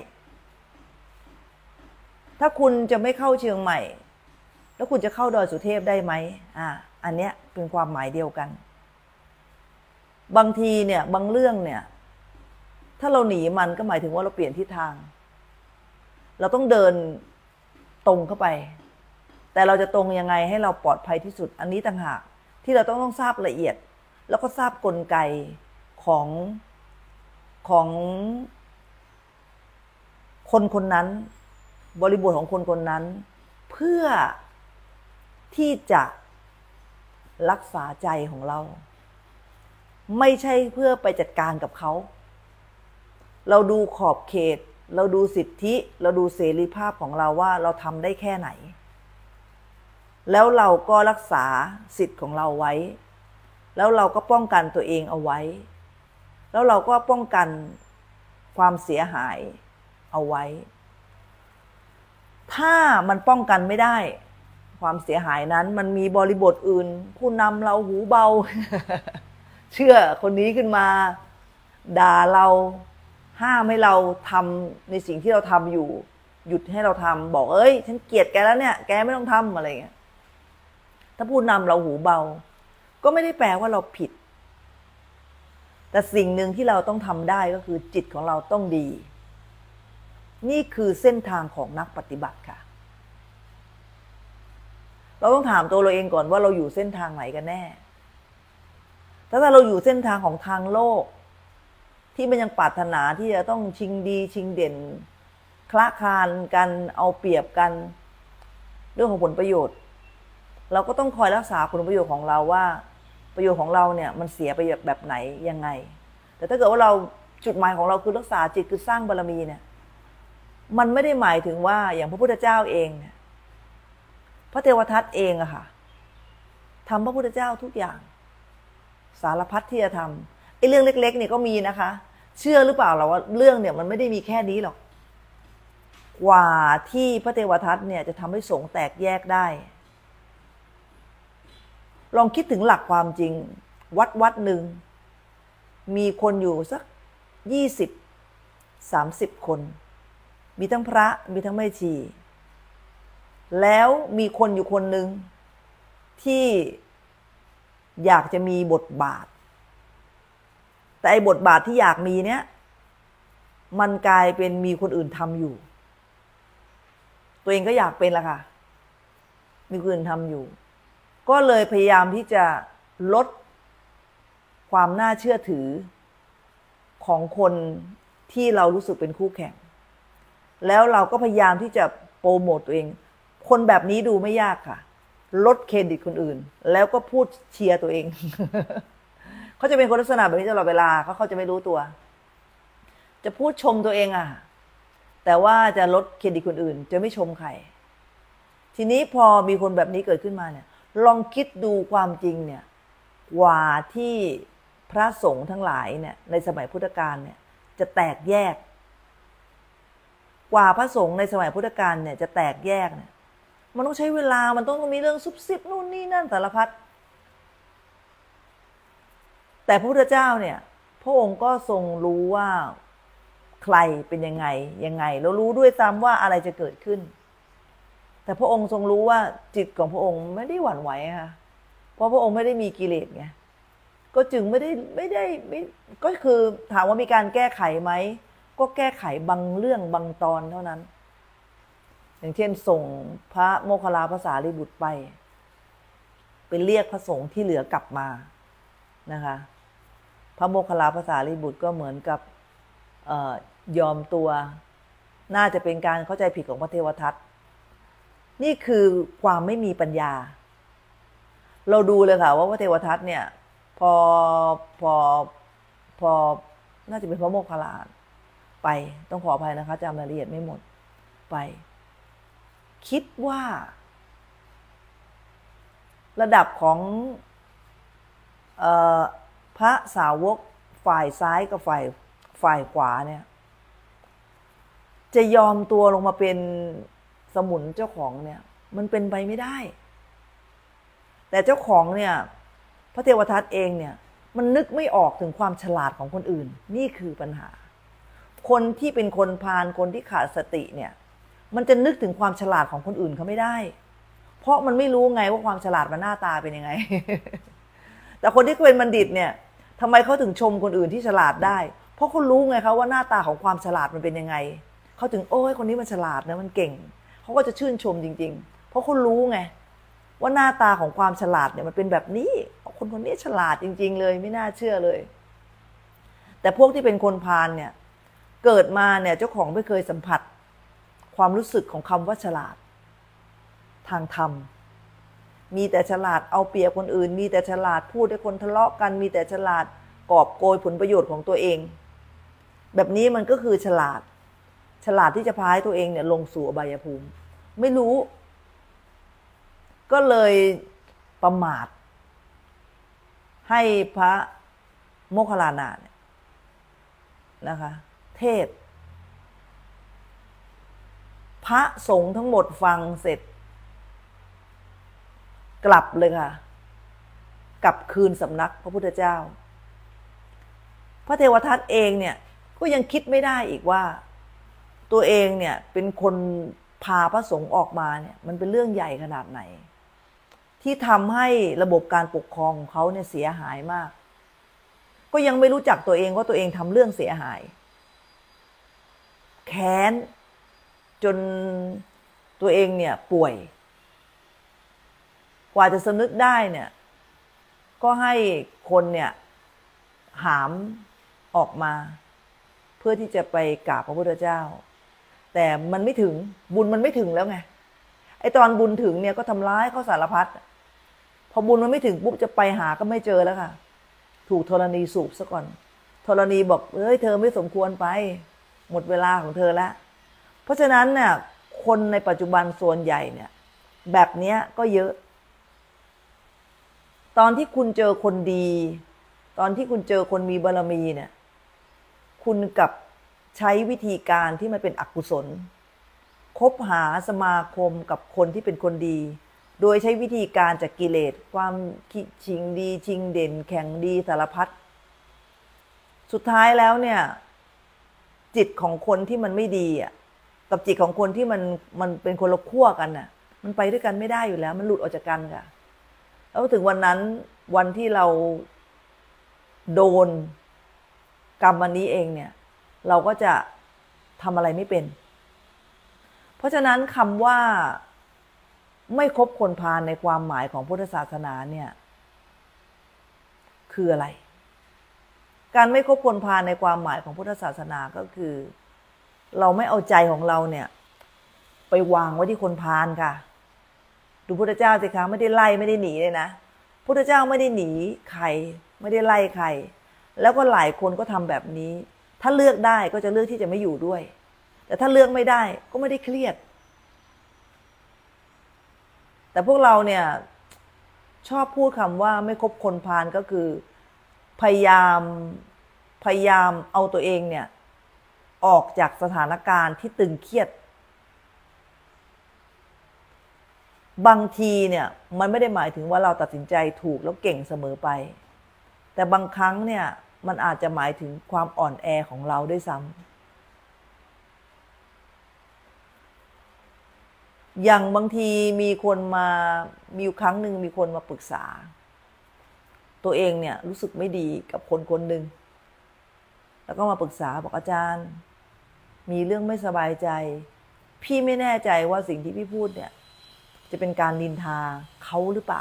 ถ้าคุณจะไม่เข้าเชียงใหม่แล้วคุณจะเข้าดอยสุเทพได้ไหมอ่าอันเนี้ยเป็นความหมายเดียวกันบางทีเนี่ยบางเรื่องเนี่ยถ้าเราหนีมันก็หมายถึงว่าเราเปลี่ยนทิศทางเราต้องเดินตรงเข้าไปแต่เราจะตรงยังไงให้เราปลอดภัยที่สุดอันนี้ต่างหากที่เราต้องต้องทราบละเอียดแล้วก็ทราบกลไกของของคนคนนั้นบริบทของคนคนนั้นเพื่อที่จะรักษาใจของเราไม่ใช่เพื่อไปจัดการกับเขาเราดูขอบเขตเราดูสิทธิเราดูเสรีภาพของเราว่าเราทำได้แค่ไหนแล้วเราก็รักษาสิทธิ์ของเราไว้แล้วเราก็ป้องกันตัวเองเอาไว้แล้วเราก็ป้องกันความเสียหายเอาไว้ถ้ามันป้องกันไม่ได้ความเสียหายนั้นมันมีบริบทอื่นผู้นำเราหูเบา เชื่อคนนี้ขึ้นมาด่าเราห้ามให้เราทำในสิ่งที่เราทำอยู่หยุดให้เราทำบอกเอ้ยฉันเกลียดแกแล้วเนี่ยแกไม่ต้องทำอะไรเงี้ยถ้าผู้นำเราหูเบาก็ไม่ได้แปลว่าเราผิดแต่สิ่งหนึ่งที่เราต้องทำได้ก็คือจิตของเราต้องดีนี่คือเส้นทางของนักปฏิบัติค่ะเราต้องถามตัวเราเองก่อนว่าเราอยู่เส้นทางไหนกันแน่ถ้าเราอยู่เส้นทางของทางโลกที่มันยังปรารถนาที่จะต้องชิงดีชิงเด่นคละคานกันเอาเปรียบกันเรื่องของผลประโยชน์เราก็ต้องคอยรักษาผลประโยชน์ของเราว่าประโยชน์ของเราเนี่ยมันเสียไปแบบไหนยังไงแต่ถ้าเกิดว่าเราจุดหมายของเราคือรักษาจิตคือสร้างบารมีเนี่ยมันไม่ได้หมายถึงว่าอย่างพระพุทธเจ้าเองเนี่ยพระเทวทัตเองอะค่ะทำพระพุทธเจ้าทุกอย่างสารพัดที่จะทำไอ้เรื่องเล็กๆเนี่ยก็มีนะคะเชื่อหรือเปล่าเราว่าเรื่องเนี่ยมันไม่ได้มีแค่นี้หรอกกว่าที่พระเทวทัตเนี่ยจะทำให้สงฆ์แตกแยกได้ลองคิดถึงหลักความจริงวัดวัดหนึ่งมีคนอยู่สักยี่สิบสามสิบคนมีทั้งพระมีทั้งแม่ชีแล้วมีคนอยู่คนหนึ่งที่อยากจะมีบทบาทแต่ไอ้บทบาทที่อยากมีเนี้ยมันกลายเป็นมีคนอื่นทำอยู่ตัวเองก็อยากเป็นละค่ะมีคนอื่นทำอยู่ก็เลยพยายามที่จะลดความน่าเชื่อถือของคนที่เรารู้สึกเป็นคู่แข่งแล้วเราก็พยายามที่จะโปรโมตตัวเองคนแบบนี้ดูไม่ยากค่ะลดเครดิตคนอื่นแล้วก็พูดเชียร์ตัวเอง เขาจะเป็นคนลักษณะแบบนี้ตลอดเวลาเขาเขาจะไม่รู้ตัวจะพูดชมตัวเองอ่ะแต่ว่าจะลดเครดิตคนอื่นจะไม่ชมใครทีนี้พอมีคนแบบนี้เกิดขึ้นมาเนี่ยลองคิดดูความจริงเนี่ยกว่าที่พระสงฆ์ทั้งหลายเนี่ยในสมัยพุทธกาลเนี่ยจะแตกแยกกว่าพระสงฆ์ในสมัยพุทธกาลเนี่ยจะแตกแยกเนี่ยมันต้องใช้เวลามันต้องมีเรื่องซุบซิบนู่นนี่นั่นสารพัดแต่พระพุทธเจ้าเนี่ยพระองค์ก็ทรงรู้ว่าใครเป็นยังไงยังไงแล้วรู้ด้วยซ้ำว่าอะไรจะเกิดขึ้นแต่พระองค์ทรงรู้ว่าจิตของพระองค์ไม่ได้หวั่นไหวค่ะเพราะพระองค์ไม่ได้มีกิเลสไงก็จึงไม่ได้ไม่ได้ไม่ก็คือถามว่ามีการแก้ไขไหมก็แก้ไขบางเรื่องบางตอนเท่านั้นอย่างเช่นส่งพระโมคคัลลาภาษารีบุตรไปเป็นเรียกพระสงฆ์ที่เหลือกลับมานะคะพระโมคคัลลาภาษารีบุตรก็เหมือนกับเอ่อยอมตัวน่าจะเป็นการเข้าใจผิดของพระเทวทัตนี่คือความไม่มีปัญญาเราดูเลยค่ะว่าพระเทวทัตเนี่ยพอพอพอน่าจะเป็นพระโมคคัลลาไปต้องขออภัยนะคะจำรายละเอียดไม่หมดไปคิดว่าระดับของเอ่อพระสาวกฝ่ายซ้ายกับฝ่ายฝ่ายขวาเนี่ยจะยอมตัวลงมาเป็นสมุนเจ้าของเนี่ยมันเป็นไปไม่ได้แต่เจ้าของเนี่ยพระเทวทัตเองเนี่ยมันนึกไม่ออกถึงความฉลาดของคนอื่นนี่คือปัญหาคนที่เป็นคนพาลคนที่ขาดสติเนี่ยมันจะนึกถึงความฉลาดของคนอื่นเขาไม่ได้เพราะมันไม่รู้ไงว่าความฉลาดมันหน้าตาเป็นยังไง แต่คนที่เป็นบัณฑิตเนี่ยทำไมเขาถึงชมคนอื่นที่ฉลาดได้เพราะเขารู้ไงเขาว่าหน้าตาของความฉลาดมันเป็นยังไงเขาถึงโอ้ยคนนี้มันฉลาดนะมันเก่งเขาก็จะชื่นชมจริงๆเพราะเขารู้ไงว่าหน้าตาของความฉลาดเนี่ยมันเป็นแบบนี้คนคนนี้ฉลาดจริงๆเลยไม่น่าเชื่อเลยแต่พวกที่เป็นคนพาลเนี่ยเกิดมาเนี่ยเจ้าของไม่เคยสัมผัสความรู้สึกของคำว่าฉลาดทางธรรมมีแต่ฉลาดเอาเปรียบคนอื่นมีแต่ฉลาดพูดให้คนทะเลาะกันมีแต่ฉลาดกอบโกยผลประโยชน์ของตัวเองแบบนี้มันก็คือฉลาดฉลาดที่จะพาให้ตัวเองเนี่ยลงสู่อบายภูมิไม่รู้ก็เลยประมาทให้พระโมคคัลลานะเนี่ยนะคะเทศพระสงฆ์ทั้งหมดฟังเสร็จกลับเลยค่ะกลับคืนสำนักพระพุทธเจ้าพระเทวทัตเองเนี่ยก็ยังคิดไม่ได้อีกว่าตัวเองเนี่ยเป็นคนพาพระสงฆ์ออกมาเนี่ยมันเป็นเรื่องใหญ่ขนาดไหนที่ทำให้ระบบการปกครองของเขาเนี่ยเสียหายมากก็ยังไม่รู้จักตัวเองว่าตัวเองทำเรื่องเสียหายแค้นจนตัวเองเนี่ยป่วยกว่าจะสำนึกได้เนี่ยก็ให้คนเนี่ยหามออกมาเพื่อที่จะไปกราบพระพุทธเจ้าแต่มันไม่ถึงบุญมันไม่ถึงแล้วไงไอตอนบุญถึงเนี่ยก็ทำร้ายเขาสารพัดพอบุญมันไม่ถึงปุ๊บจะไปหาก็ไม่เจอแล้วค่ะถูกธรณีสูบซะก่อนธรณีบอกเอ้ยเธอไม่สมควรไปหมดเวลาของเธอแล้วเพราะฉะนั้นเนี่ยคนในปัจจุบันส่วนใหญ่เนี่ยแบบนี้ก็เยอะตอนที่คุณเจอคนดีตอนที่คุณเจอคนมีบารมีเนี่ยคุณกับใช้วิธีการที่มันเป็นอกุศลคบหาสมาคมกับคนที่เป็นคนดีโดยใช้วิธีการจากกิเลสความชิงดีชิงเด่นแข่งดีสารพัดสุดท้ายแล้วเนี่ยจิตของคนที่มันไม่ดีอ่ะกับจิตของคนที่มันมันเป็นคนละขั้วกันน่ะมันไปด้วยกันไม่ได้อยู่แล้วมันหลุดออกจากกันค่ะแล้วถึงวันนั้นวันที่เราโดนกรรมวันนี้เองเนี่ยเราก็จะทำอะไรไม่เป็นเพราะฉะนั้นคำว่าไม่คบคนพาลในความหมายของพุทธศาสนาเนี่ยคืออะไรการไม่คบคนพาลในความหมายของพุทธศาสนาก็คือเราไม่เอาใจของเราเนี่ยไปวางไว้ที่คนพาลค่ะดูพุทธเจ้าสิคะไม่ได้ไล่ไม่ได้หนีเลยนะพุทธเจ้าไม่ได้หนีใครไม่ได้ไล่ใครแล้วก็หลายคนก็ทำแบบนี้ถ้าเลือกได้ก็จะเลือกที่จะไม่อยู่ด้วยแต่ถ้าเลือกไม่ได้ก็ไม่ได้เครียดแต่พวกเราเนี่ยชอบพูดคำว่าไม่คบคนพาลก็คือพยายามพยายามเอาตัวเองเนี่ยออกจากสถานการณ์ที่ตึงเครียดบางทีเนี่ยมันไม่ได้หมายถึงว่าเราตัดสินใจถูกแล้วเก่งเสมอไปแต่บางครั้งเนี่ยมันอาจจะหมายถึงความอ่อนแอของเราด้วยซ้ำอย่างบางทีมีคนมามีอยู่ครั้งหนึ่งมีคนมาปรึกษาตัวเองเนี่ยรู้สึกไม่ดีกับคนคนหนึ่งแล้วก็มาปรึกษาบอกอาจารย์มีเรื่องไม่สบายใจพี่ไม่แน่ใจว่าสิ่งที่พี่พูดเนี่ยจะเป็นการนินทาเขาหรือเปล่า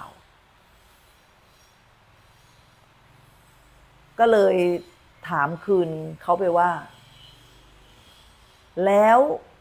ก็เลยถามคืนเขาไปว่าแล้ว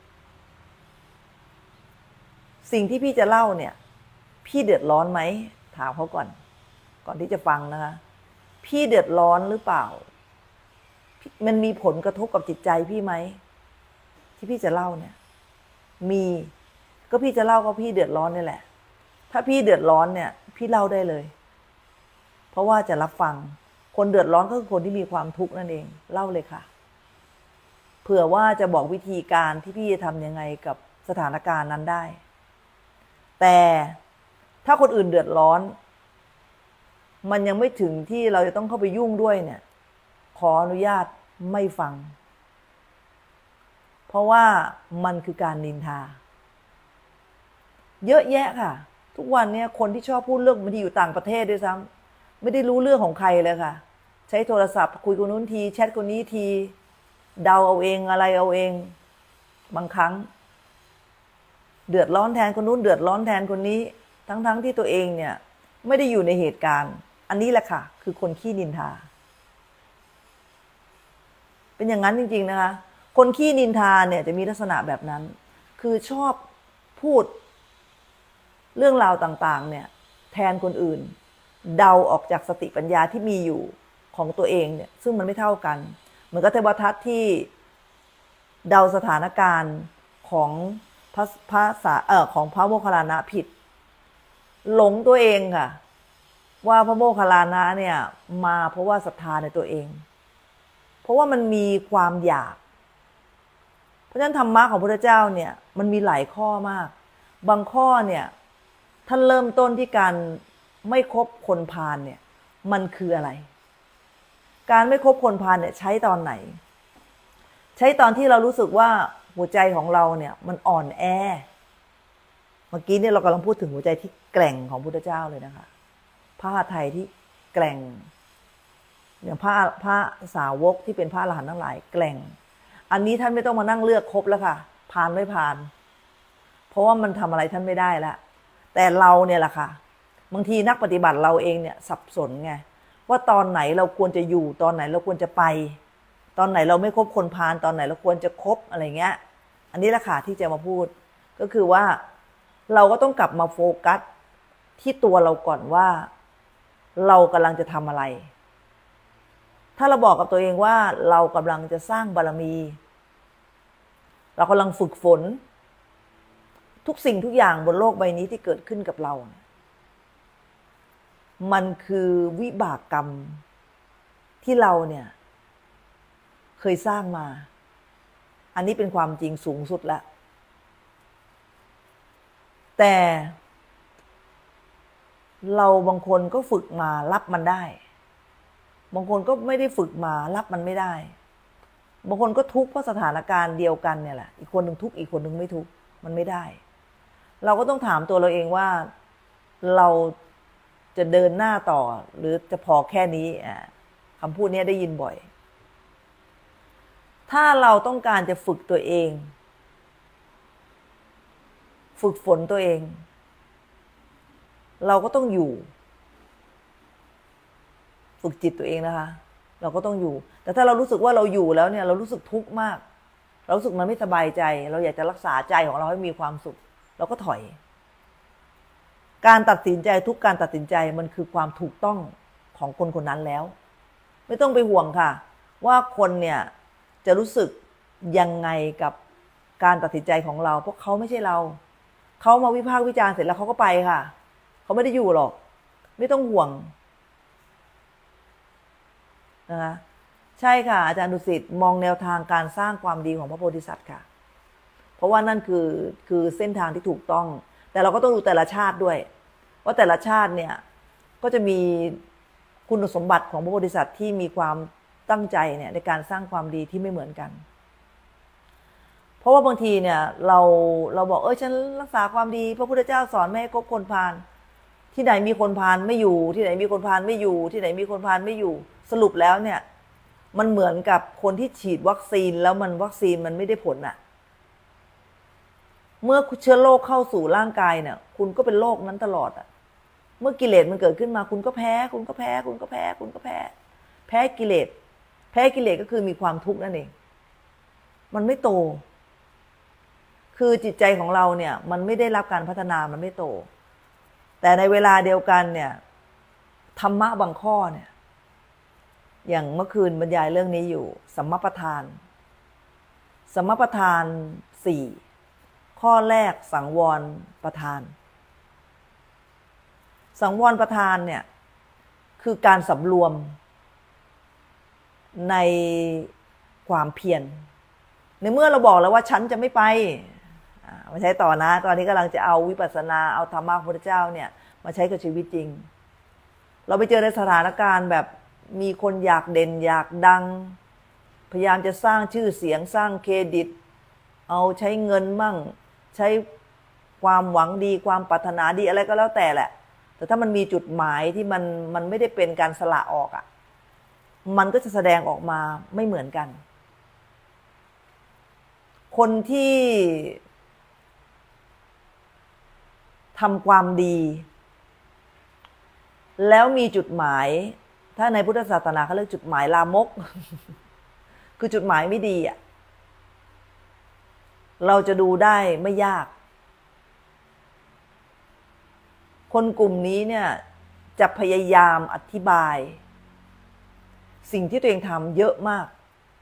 สิ่งที่พี่จะเล่าเนี่ยพี่เดือดร้อนไหมถามเขาก่อนก่อนที่จะฟังนะคะพี่เดือดร้อนหรือเปล่ามันมีผลกระทบกับจิตใจพี่ไหมที่พี่จะเล่าเนี่ยมีก็พี่จะเล่าก็พี่เดือดร้อนนี่แหละถ้าพี่เดือดร้อนเนี่ยพี่เล่าได้เลยเพราะว่าจะรับฟังคนเดือดร้อนก็คือคนที่มีความทุกข์นั่นเองเล่าเลยค่ะเผื่อว่าจะบอกวิธีการที่พี่จะทำยังไงกับสถานการณ์นั้นได้แต่ถ้าคนอื่นเดือดร้อนมันยังไม่ถึงที่เราจะต้องเข้าไปยุ่งด้วยเนี่ยขออนุญาตไม่ฟังเพราะว่ามันคือการนินทาเยอะแยะค่ะทุกวันนี้คนที่ชอบพูดเรื่องบางทีอยู่ต่างประเทศด้วยซ้ำไม่ได้รู้เรื่องของใครเลยค่ะใช้โทรศัพท์คุยคนนู้นทีแชทคนนี้ทีเดาเอาเองอะไรเอาเองบางครั้งเดือดร้อนแทนคนนู้นเดือดร้อนแทนคนนี้ทั้งๆที่ตัวเองเนี่ยไม่ได้อยู่ในเหตุการณ์อันนี้แหละค่ะคือคนขี้นินทาเป็นอย่างนั้นจริงๆนะคะคนขี้นินทาเนี่ยจะมีลักษณะแบบนั้นคือชอบพูดเรื่องราวต่างๆเนี่ยแทนคนอื่นเดาออกจากสติปัญญาที่มีอยู่ของตัวเองเนี่ยซึ่งมันไม่เท่ากันเหมือนกับเทวทัตที่เดาสถานการณ์ของพระพระสาเอ่อของพระโมคคัลลานะผิดหลงตัวเองค่ะว่าพระโมคคัลลานะเนี่ยมาเพราะว่าศรัทธาในตัวเองเพราะว่ามันมีความอยากเพราะฉะนั้นธรรมะของพระพุทธเจ้าเนี่ยมันมีหลายข้อมากบางข้อเนี่ยท่านเริ่มต้นที่การไม่คบคนพาลเนี่ยมันคืออะไรการไม่คบคนพาลเนี่ยใช้ตอนไหนใช้ตอนที่เรารู้สึกว่าหัวใจของเราเนี่ยมันอ่อนแอเมื่อกี้เนี่ยเรากำลังพูดถึงหัวใจที่แกร่งของพระพุทธเจ้าเลยนะคะพระไทยที่แกร่งอย่างพระพระสาวกที่เป็นพระอรหันต์ทั้งหลายแกร่งอันนี้ท่านไม่ต้องมานั่งเลือกคบแล้วค่ะผ่านไม่ผ่านเพราะว่ามันทำอะไรท่านไม่ได้แล้วแต่เราเนี่ยแหละค่ะบางทีนักปฏิบัติเราเองเนี่ยสับสนไงว่าตอนไหนเราควรจะอยู่ตอนไหนเราควรจะไปตอนไหนเราไม่คบคนพาลตอนไหนเราควรจะคบอะไรเงี้ยอันนี้แหละค่ะที่จะมาพูดก็คือว่าเราก็ต้องกลับมาโฟกัสที่ตัวเราก่อนว่าเรากำลังจะทำอะไรถ้าเราบอกกับตัวเองว่าเรากำลังจะสร้างบารมีเรากำลังฝึกฝนทุกสิ่งทุกอย่างบนโลกใบนี้ที่เกิดขึ้นกับเรามันคือวิบากกรรมที่เราเนี่ยเคยสร้างมาอันนี้เป็นความจริงสูงสุดแล้วแต่เราบางคนก็ฝึกมารับมันได้บางคนก็ไม่ได้ฝึกมารับมันไม่ได้บางคนก็ทุกข์เพราะสถานการณ์เดียวกันเนี่ยแหละอีกคนหนึ่งทุกข์อีกคนหนึ่งไม่ทุกข์มันไม่ได้เราก็ต้องถามตัวเราเองว่าเราจะเดินหน้าต่อหรือจะพอแค่นี้คำพูดนี้ได้ยินบ่อยถ้าเราต้องการจะฝึกตัวเองฝึกฝนตัวเองเราก็ต้องอยู่ฝึกจิตตัวเองนะคะเราก็ต้องอยู่แต่ถ้าเรารู้สึกว่าเราอยู่แล้วเนี่ยเรารู้สึกทุกข์มากเรารู้สึกมันไม่สบายใจเราอยากจะรักษาใจของเราให้มีความสุขเราก็ถอยการตัดสินใจทุกการตัดสินใจมันคือความถูกต้องของคนคนนั้นแล้วไม่ต้องไปห่วงค่ะว่าคนเนี่ยจะรู้สึกยังไงกับการตัดสินใจของเราเพราะเขาไม่ใช่เราเขามาวิพากษ์วิจารณ์เสร็จแล้วเขาก็ไปค่ะเขาไม่ได้อยู่หรอกไม่ต้องห่วงนะคะใช่ค่ะอาจารย์ดุสิตมองแนวทางการสร้างความดีของพระโพธิสัตว์ค่ะเพราะว่านั่นคือคือเส้นทางที่ถูกต้องแต่เราก็ต้องดูแต่ละชาติด้วยว่าแต่ละชาติเนี่ยก็จะมีคุณสมบัติของพระโพธิสัตว์ที่มีความตั้งใจเนี่ยในการสร้างความดีที่ไม่เหมือนกันเพราะว่าบางทีเนี่ยเราเราบอกเออฉันรักษาความดีพระพุทธเจ้าสอนไม่ให้คบคนพาลที่ไหนมีคนพาลไม่อยู่ที่ไหนมีคนพาลไม่อยู่ที่ไหนมีคนพาลไม่อยู่สรุปแล้วเนี่ยมันเหมือนกับคนที่ฉีดวัคซีนแล้วมันวัคซีนมันไม่ได้ผลอ่ะเมื่อเชื้อโรคเข้าสู่ร่างกายเนี่ยคุณก็เป็นโรคนั้นตลอดอ่ะเมื่อกิเลสมันเกิดขึ้นมาคุณก็แพ้คุณก็แพ้คุณก็แพ้คุณก็แพ้แพ้กิเลสแพ้กิเลสก็คือมีความทุกข์นั่นเองมันไม่โตคือจิตใจของเราเนี่ยมันไม่ได้รับการพัฒนามันไม่โตแต่ในเวลาเดียวกันเนี่ยธรรมะบางข้อเนี่ยอย่างเมื่อคืนบรรยายเรื่องนี้อยู่สัมมาประธานสัมมาประธานสี่ข้อแรกสังวรประธานสังวรประธานเนี่ยคือการสำรวมในความเพียรในเมื่อเราบอกแล้วว่าฉันจะไม่ไปมาใช้ต่อนะตอนนี้กำลังจะเอาวิปัสสนาเอาธรรมะพระพุทธเจ้าเนี่ยมาใช้กับชีวิตจริงเราไปเจอในสถานการณ์แบบมีคนอยากเด่นอยากดังพยายามจะสร้างชื่อเสียงสร้างเครดิตเอาใช้เงินมั่งใช้ความหวังดีความปรารถนาดีอะไรก็แล้วแต่แหละแต่ถ้ามันมีจุดหมายที่มันมันไม่ได้เป็นการสละออกอ่ะมันก็จะแสดงออกมาไม่เหมือนกันคนที่ทำความดีแล้วมีจุดหมายถ้าในพุทธศาสนาเขาเรียกจุดหมายลามก คือจุดหมายไม่ดีอ่ะเราจะดูได้ไม่ยากคนกลุ่มนี้เนี่ยจะพยายามอธิบายสิ่งที่ตัวเองทำเยอะมาก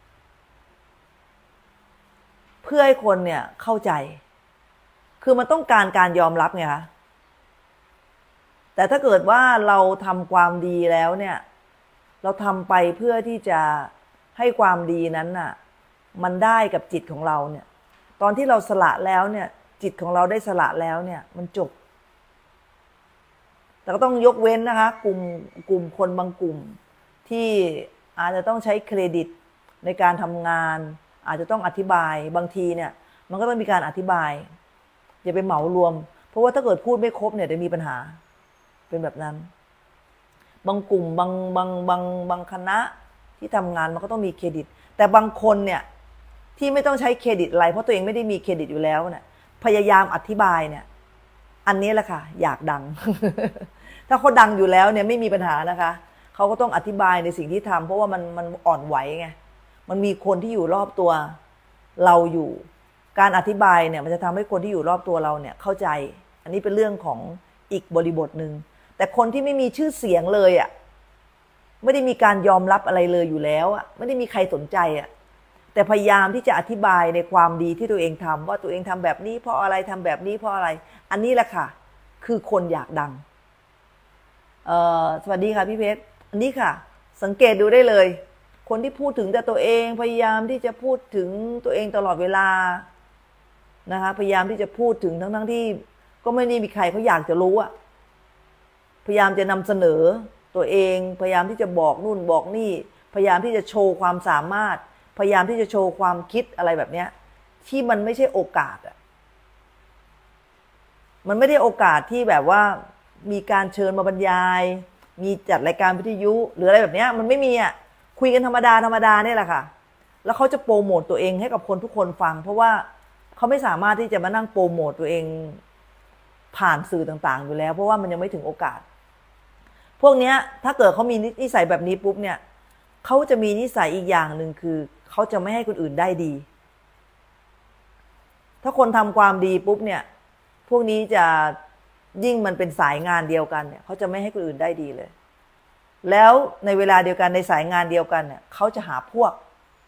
เพื่อให้คนเนี่ยเข้าใจคือมันต้องการการยอมรับไงคะแต่ถ้าเกิดว่าเราทำความดีแล้วเนี่ยเราทำไปเพื่อที่จะให้ความดีนั้นน่ะมันได้กับจิตของเราเนี่ยตอนที่เราสละแล้วเนี่ยจิตของเราได้สละแล้วเนี่ยมันจบแต่ก็ต้องยกเว้นนะคะกลุ่มกลุ่มคนบางกลุ่มที่อาจจะต้องใช้เครดิตในการทำงานอาจจะต้องอธิบายบางทีเนี่ยมันก็ต้องมีการอธิบายอย่าไปเหมารวมเพราะว่าถ้าเกิดพูดไม่ครบเนี่ยจะมีปัญหาเป็นแบบนั้นบางกลุ่มบางบางบางบางคณะที่ทำงานมันก็ต้องมีเครดิตแต่บางคนเนี่ยที่ไม่ต้องใช้เครดิตอะไรเพราะตัวเองไม่ได้มีเครดิตอยู่แล้วเนี่ยพยายามอธิบายเนี่ยอันนี้แหละค่ะอยากดัง ถ้าเขาดังอยู่แล้วเนี่ยไม่มีปัญหานะคะเขาก็ต้องอธิบายในสิ่งที่ทำเพราะว่ามันมันอ่อนไหวไงมันมีคนที่อยู่รอบตัวเราอยู่การอธิบายเนี่ยมันจะทำให้คนที่อยู่รอบตัวเราเนี่ยเข้าใจอันนี้เป็นเรื่องของอีกบริบทหนึ่งแต่คนที่ไม่มีชื่อเสียงเลยอ่ะไม่ได้มีการยอมรับอะไรเลยอยู่แล้วอ่ะไม่ได้มีใครสนใจอ่ะแต่พยายามที่จะอธิบายในความดีที่ตัวเองทำว่าตัวเองทำแบบนี้เพราะอะไรทำแบบนี้เพราะอะไรอันนี้แหละค่ะคือคนอยากดังเอ่อสวัสดีค่ะพี่เพชรอันนี้ค่ะสังเกตดูได้เลยคนที่พูดถึงแต่ตัวเองพยายามที่จะพูดถึงตัวเองตลอดเวลานะคะพยายามที่จะพูดถึงทั้งทั้งที่ก็ไม่ได้มีใครเขาอยากจะรู้อะพยายามจะนำเสนอตัวเองพยายามที่จะบอกนู่นบอกนี่พยายามที่จะโชว์ความสามารถพยายามที่จะโชว์ความคิดอะไรแบบเนี้ยที่มันไม่ใช่โอกาสอะมันไม่ได้โอกาสที่แบบว่ามีการเชิญมาบรรยายมีจัดรายการวิทยุหรืออะไรแบบเนี้ยมันไม่มีอะคุยกันธรรมดาธรรมดาเนี่ยแหละค่ะแล้วเขาจะโปรโมตตัวเองให้กับคนทุกคนฟังเพราะว่าเขาไม่สามารถที่จะมานั่งโปรโมตตัวเองผ่านสื่อต่างๆอยู่แล้วเพราะว่ามันยังไม่ถึงโอกาสพวกเนี้ยถ้าเกิดเขามีนิสัยแบบนี้ปุ๊บเนี่ยเขาจะมีนิสัยอีกอย่างหนึ่งคือเขาจะไม่ให้คนอื่นได้ดีถ้าคนทำความดีปุ๊บเนี่ยพวกนี้จะยิ่งมันเป็นสายงานเดียวกันเนี่ยเขาจะไม่ให้คนอื่นได้ดีเลยแล้วในเวลาเดียวกันในสายงานเดียวกันเนี่ยเขาจะหาพวก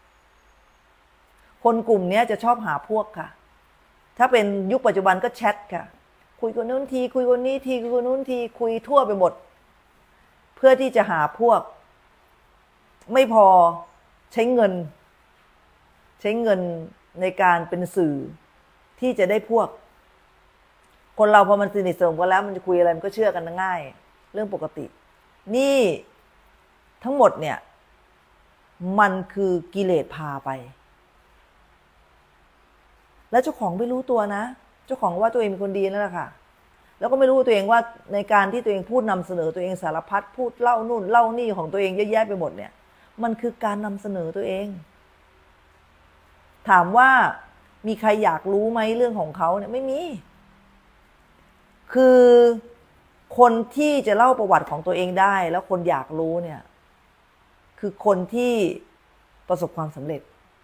คนกลุ่มนี้จะชอบหาพวกค่ะถ้าเป็นยุคปัจจุบันก็แชทค่ะคุยคนนู้นทีคุยคนนี้ทีคุยคนนู้นทีคุยทั่วไปหมดเพื่อที่จะหาพวกไม่พอใช้เงินใช้เงินในการเป็นสื่อที่จะได้พวกคนเราพอมันสนิทสนมกันแล้วมันจะคุยอะไรมันก็เชื่อกันง่ายเรื่องปกตินี่ทั้งหมดเนี่ยมันคือกิเลสพาไปแล้วเจ้าของไม่รู้ตัวนะเจ้าของว่าตัวเองเป็นคนดีนั่นแหละค่ะแล้วก็ไม่รู้ตัวเองว่าในการที่ตัวเองพูดนำเสนอตัวเองสารพัดพูดเล่านู่นเล่านี่ของตัวเองเยอะแยะไปหมดเนี่ยมันคือการนำเสนอตัวเองถามว่ามีใครอยากรู้ไหมเรื่องของเขาเนี่ยไม่มีคือคนที่จะเล่าประวัติของตัวเองได้แล้วคนอยากรู้เนี่ยคือคนที่ประสบความสำเร็จ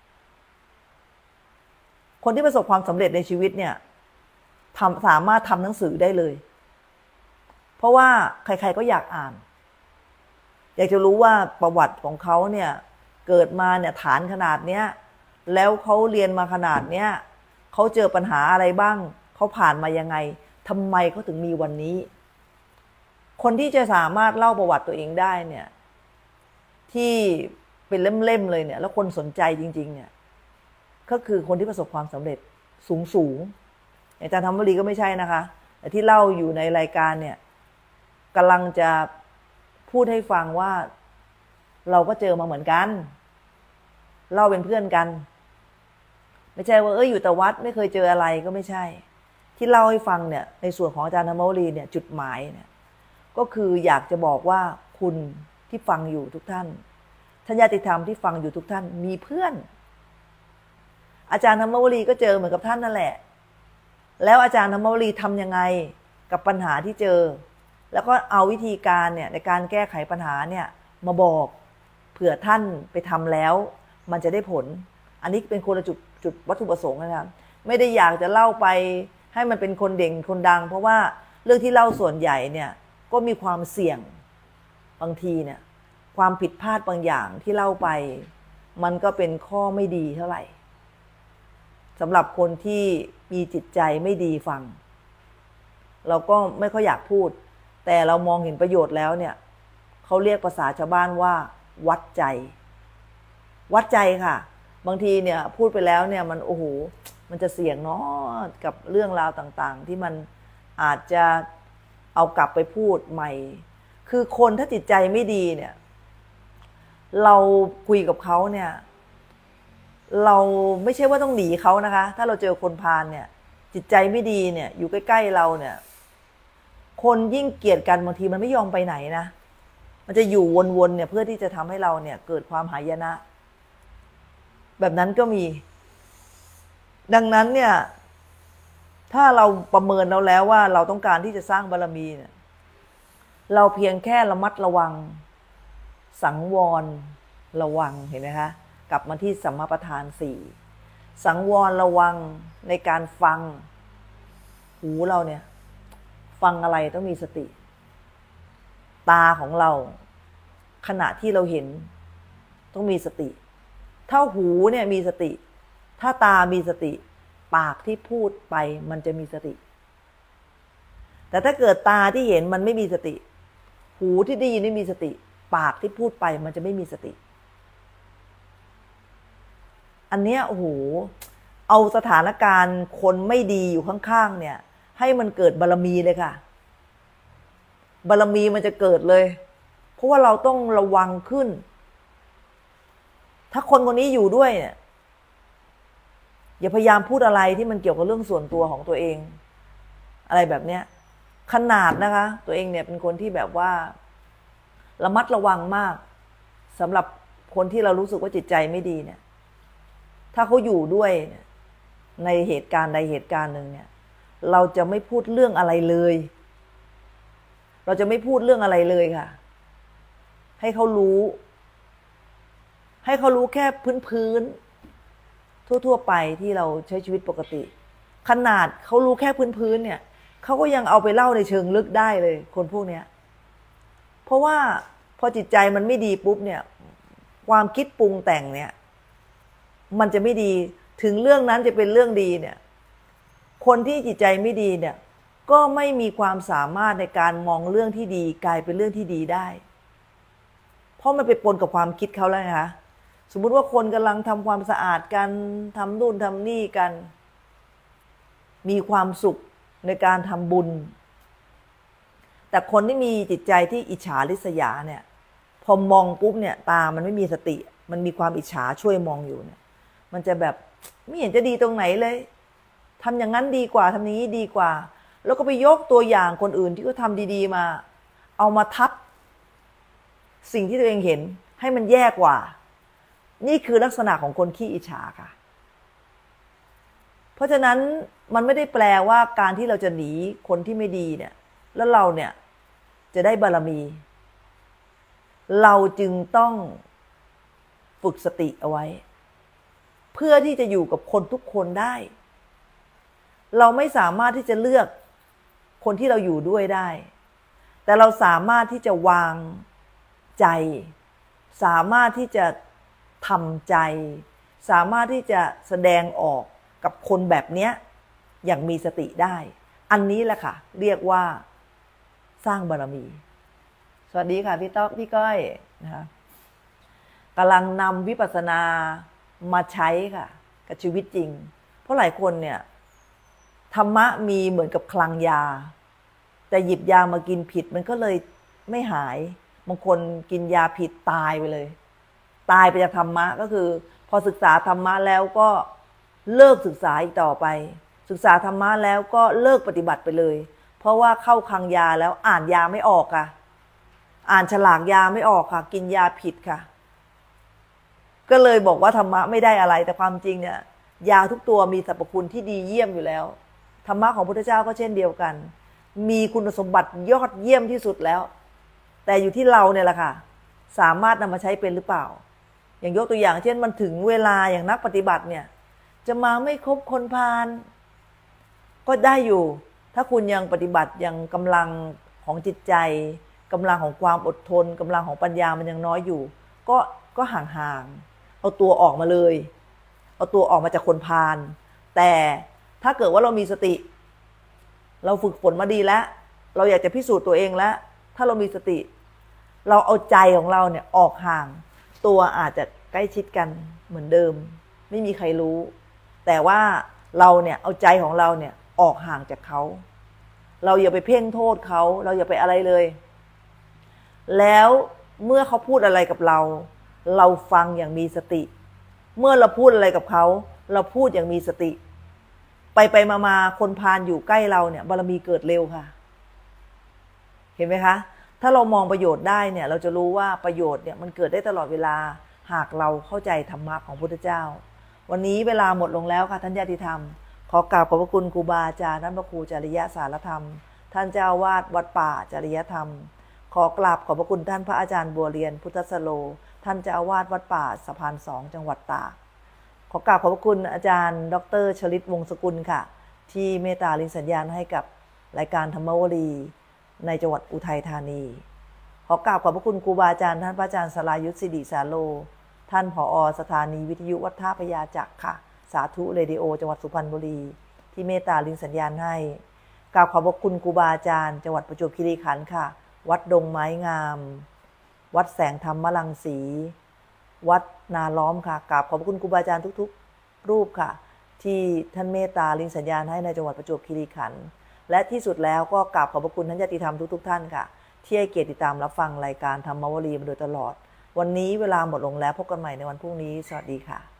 คนที่ประสบความสำเร็จในชีวิตเนี่ยทำสามารถทำหนังสือได้เลยเพราะว่าใครๆก็อยากอ่านอยากจะรู้ว่าประวัติของเขาเนี่ยเกิดมาเนี่ยฐานขนาดเนี้ยแล้วเขาเรียนมาขนาดเนี้ยเขาเจอปัญหาอะไรบ้างเขาผ่านมายังไงทำไมเขาถึงมีวันนี้คนที่จะสามารถเล่าประวัติตัวเองได้เนี่ยที่เป็นเล่มๆเลยเนี่ยแล้วคนสนใจจริงๆเนี่ยก็คือคนที่ประสบความสำเร็จสูงสูงอาจารย์ธรรมวลีก็ไม่ใช่นะคะแต่ที่เล่าอยู่ในรายการเนี่ยกำลังจะพูดให้ฟังว่าเราก็เจอมาเหมือนกันเล่าเป็นเพื่อนกันไม่ใช่ว่าเอออยู่แต่วัดไม่เคยเจออะไรก็ไม่ใช่ที่เล่าให้ฟังเนี่ยในส่วนของอาจารย์ธรรมวลีเนี่ยจุดหมายเนี่ยก็คืออยากจะบอกว่าคุณที่ฟังอยู่ทุกท่านท่านญาติธรรมที่ฟังอยู่ทุกท่านมีเพื่อนอาจารย์ธรรมวลีก็เจอเหมือนกับท่านนั่นแหละแล้วอาจารย์ธรรมวลีทำยังไงกับปัญหาที่เจอแล้วก็เอาวิธีการเนี่ยในการแก้ไขปัญหาเนี่ยมาบอกเผื่อท่านไปทำแล้วมันจะได้ผลอันนี้เป็นคนละจุดจุดวัตถุประสงค์นะครับไม่ได้อยากจะเล่าไปให้มันเป็นคนเด่นคนดังเพราะว่าเรื่องที่เล่าส่วนใหญ่เนี่ยก็มีความเสี่ยงบางทีเนี่ยความผิดพลาดบางอย่างที่เล่าไปมันก็เป็นข้อไม่ดีเท่าไหร่สำหรับคนที่มีจิตใจไม่ดีฟังเราก็ไม่ค่อยอยากพูดแต่เรามองเห็นประโยชน์แล้วเนี่ยเขาเรียกภาษาชาวบ้านว่าวัดใจวัดใจค่ะบางทีเนี่ยพูดไปแล้วเนี่ยมันโอ้โหมันจะเสี่ยงเนาะกับเรื่องราวต่างๆที่มันอาจจะเอากลับไปพูดใหม่คือคนถ้าจิตใจไม่ดีเนี่ยเราคุยกับเขาเนี่ยเราไม่ใช่ว่าต้องหนีเขานะคะถ้าเราเจอคนพาลเนี่ยจิตใจไม่ดีเนี่ยอยู่ใกล้ๆเราเนี่ยคนยิ่งเกลียดกันบางทีมันไม่ยอมไปไหนนะมันจะอยู่วนๆเนี่ยเพื่อที่จะทำให้เราเนี่ยเกิดความหายนะแบบนั้นก็มีดังนั้นเนี่ยถ้าเราประเมินเราแล้วว่าเราต้องการที่จะสร้างบารมีเนี่ยเราเพียงแค่ระมัดระวังสังวรระวังเห็นไหมคะกลับมาที่สัมมาประธานสี่สังวรระวังในการฟังหูเราเนี่ยฟังอะไรต้องมีสติตาของเราขณะที่เราเห็นต้องมีสติถ้าหูเนี่ยมีสติถ้าตามีสติปากที่พูดไปมันจะมีสติแต่ถ้าเกิดตาที่เห็นมันไม่มีสติหูที่ได้ยินไม่มีสติปากที่พูดไปมันจะไม่มีสติอันเนี้ยโอ้โหเอาสถานการณ์คนไม่ดีอยู่ข้างๆเนี่ยให้มันเกิดบารมีเลยค่ะบารมีมันจะเกิดเลยเพราะว่าเราต้องระวังขึ้นถ้าคนคนนี้อยู่ด้วยเนี่ยอย่าพยายามพูดอะไรที่มันเกี่ยวกับเรื่องส่วนตัวของตัวเองอะไรแบบเนี้ยขนาดนะคะตัวเองเนี่ยเป็นคนที่แบบว่าระมัดระวังมากสำหรับคนที่เรารู้สึกว่าจิตใจไม่ดีเนี่ยถ้าเขาอยู่ด้วยในเหตุการณ์ใดเหตุการณ์หนึ่งเนี่ยเราจะไม่พูดเรื่องอะไรเลยเราจะไม่พูดเรื่องอะไรเลยค่ะให้เขารู้ให้เขารู้แค่พื้นๆทั่วๆไปที่เราใช้ชีวิตปกติขนาดเขารู้แค่พื้นๆเนี่ยเขาก็ยังเอาไปเล่าในเชิงลึกได้เลยคนพวกเนี้ยเพราะว่าพอจิตใจมันไม่ดีปุ๊บเนี่ยความคิดปรุงแต่งเนี่ยมันจะไม่ดีถึงเรื่องนั้นจะเป็นเรื่องดีเนี่ยคนที่จิตใจไม่ดีเนี่ยก็ไม่มีความสามารถในการมองเรื่องที่ดีกลายเป็นเรื่องที่ดีได้เพราะมันไปปนกับความคิดเขาแล้วนะคะสมมุติว่าคนกำลังทำความสะอาดกันทำนู่นทำนี่กันมีความสุขในการทำบุญแต่คนที่มีจิตใจที่อิจฉาริษยาเนี่ยพอมองปุ๊บเนี่ยตามันไม่มีสติมันมีความอิจฉาช่วยมองอยู่เนี่ยมันจะแบบไม่เห็นจะดีตรงไหนเลยทำอย่างนั้นดีกว่าทำอย่างนี้ดีกว่าแล้วก็ไปยกตัวอย่างคนอื่นที่เขาทำดีๆมาเอามาทับสิ่งที่ตัวเองเห็นให้มันแย่กว่านี่คือลักษณะของคนขี้อิจฉาค่ะเพราะฉะนั้นมันไม่ได้แปลว่าการที่เราจะหนีคนที่ไม่ดีเนี่ยแล้วเราเนี่ยจะได้บารมีเราจึงต้องฝึกสติเอาไว้เพื่อที่จะอยู่กับคนทุกคนได้เราไม่สามารถที่จะเลือกคนที่เราอยู่ด้วยได้แต่เราสามารถที่จะวางใจสามารถที่จะทำใจสามารถที่จะแสดงออกกับคนแบบเนี้ยอย่างมีสติได้อันนี้แหละค่ะเรียกว่าสร้างบารมีสวัสดีค่ะพี่ต๊อกพี่ก้อยนะคะกำลังนำวิปัสสนามาใช้ค่ะกับชีวิตจริงเพราะหลายคนเนี่ยธรรมะมีเหมือนกับคลังยาแต่หยิบยามากินผิดมันก็เลยไม่หายบางคนกินยาผิดตายไปเลยตายไปจากธรรมะก็คือพอศึกษาธรรมะแล้วก็เลิกศึกษาอีกต่อไปศึกษาธรรมะแล้วก็เลิกปฏิบัติไปเลยเพราะว่าเข้าคลังยาแล้วอ่านยาไม่ออกค่ะอ่านฉลากยาไม่ออกค่ะกินยาผิดค่ะก็เลยบอกว่าธรรมะไม่ได้อะไรแต่ความจริงเนี่ยยาทุกตัวมีสรรพคุณที่ดีเยี่ยมอยู่แล้วธรรมะของพระพุทธเจ้าก็เช่นเดียวกันมีคุณสมบัติยอดเยี่ยมที่สุดแล้วแต่อยู่ที่เราเนี่ยแหละค่ะสามารถนำมาใช้เป็นหรือเปล่าอย่างยกตัวอย่างเช่นมันถึงเวลาอย่างนักปฏิบัติเนี่ยจะมาไม่ครบคนพาลก็ได้อยู่ถ้าคุณยังปฏิบัติยังกำลังของจิตใจกำลังของความอดทนกำลังของปัญญามันยังน้อยอยู่ก็ก็ห่างๆเอาตัวออกมาเลยเอาตัวออกมาจากคนพาลแต่ถ้าเกิดว่าเรามีสติเราฝึกฝนมาดีแล้วเราอยากจะพิสูจน์ตัวเองแล้วถ้าเรามีสติเราเอาใจของเราเนี่ยออกห่างตัวอาจจะใกล้ชิดกันเหมือนเดิมไม่มีใครรู้แต่ว่าเราเนี่ยเอาใจของเราเนี่ยออกห่างจากเขาเราอย่าไปเพ่งโทษเขาเราอย่าไปอะไรเลยแล้วเมื่อเขาพูดอะไรกับเราเราฟังอย่างมีสติเมื่อเราพูดอะไรกับเขาเราพูดอย่างมีสติไปไปมามาคนพาลอยู่ใกล้เราเนี่ยบารมีเกิดเร็วค่ะเห็นไหมคะถ้าเรามองประโยชน์ได้เนี่ยเราจะรู้ว่าประโยชน์เนี่ยมันเกิดได้ตลอดเวลาหากเราเข้าใจธรรมะของพระพุทธเจ้าวันนี้เวลาหมดลงแล้วค่ะท่านญาติธรรมขอกราบขอบพระคุณครูบาอาจารย์ท่านพระครูจริยสารธรรมท่านเจ้าวาดวัดป่าจริยธรรมขอกราบขอบพระคุณท่านพระอาจารย์บัวเรียนพุทธสโลท่านเจ้าวาดวัดป่าสะพานสองจังหวัดตากขอกราบขอบพระคุณอาจารย์ดร.ชลิตวงศ์สกุลค่ะที่เมตตาลิงสัญญาณให้กับรายการธรรมวลีในจังหวัดอุทัยธานีขอกราบขอบพระคุณครูบาอาจารย์ท่านพระอาจารย์สรายุทธสิริสาโลท่านผอ.สถานีวิทยุวัดท่าพญาจักรค่ะสาธุเรดิโอจังหวัดสุพรรณบุรีที่เมตตาลิงสัญญาณให้กราบขอบพระคุณครูบาอาจารย์จังหวัดประจวบคีรีขันธ์ค่ะวัดดงไม้งามวัดแสงธรรมรังสีวัดนาล้อมค่ะกราบขอบพระคุณครูบาอาจารย์ทุกๆรูปค่ะที่ท่านเมตตาลิงสัญญาณให้ในจังหวัดประจวบคีรีขันธ์และที่สุดแล้วก็กราบขอบพระคุณท่านญาติธรรมทุกๆท่านค่ะที่ให้เกียรติติดตามรับฟังรายการธรรมวลีมาโดยตลอดวันนี้เวลาหมดลงแล้วพบกันใหม่ในวันพรุ่งนี้สวัสดีค่ะ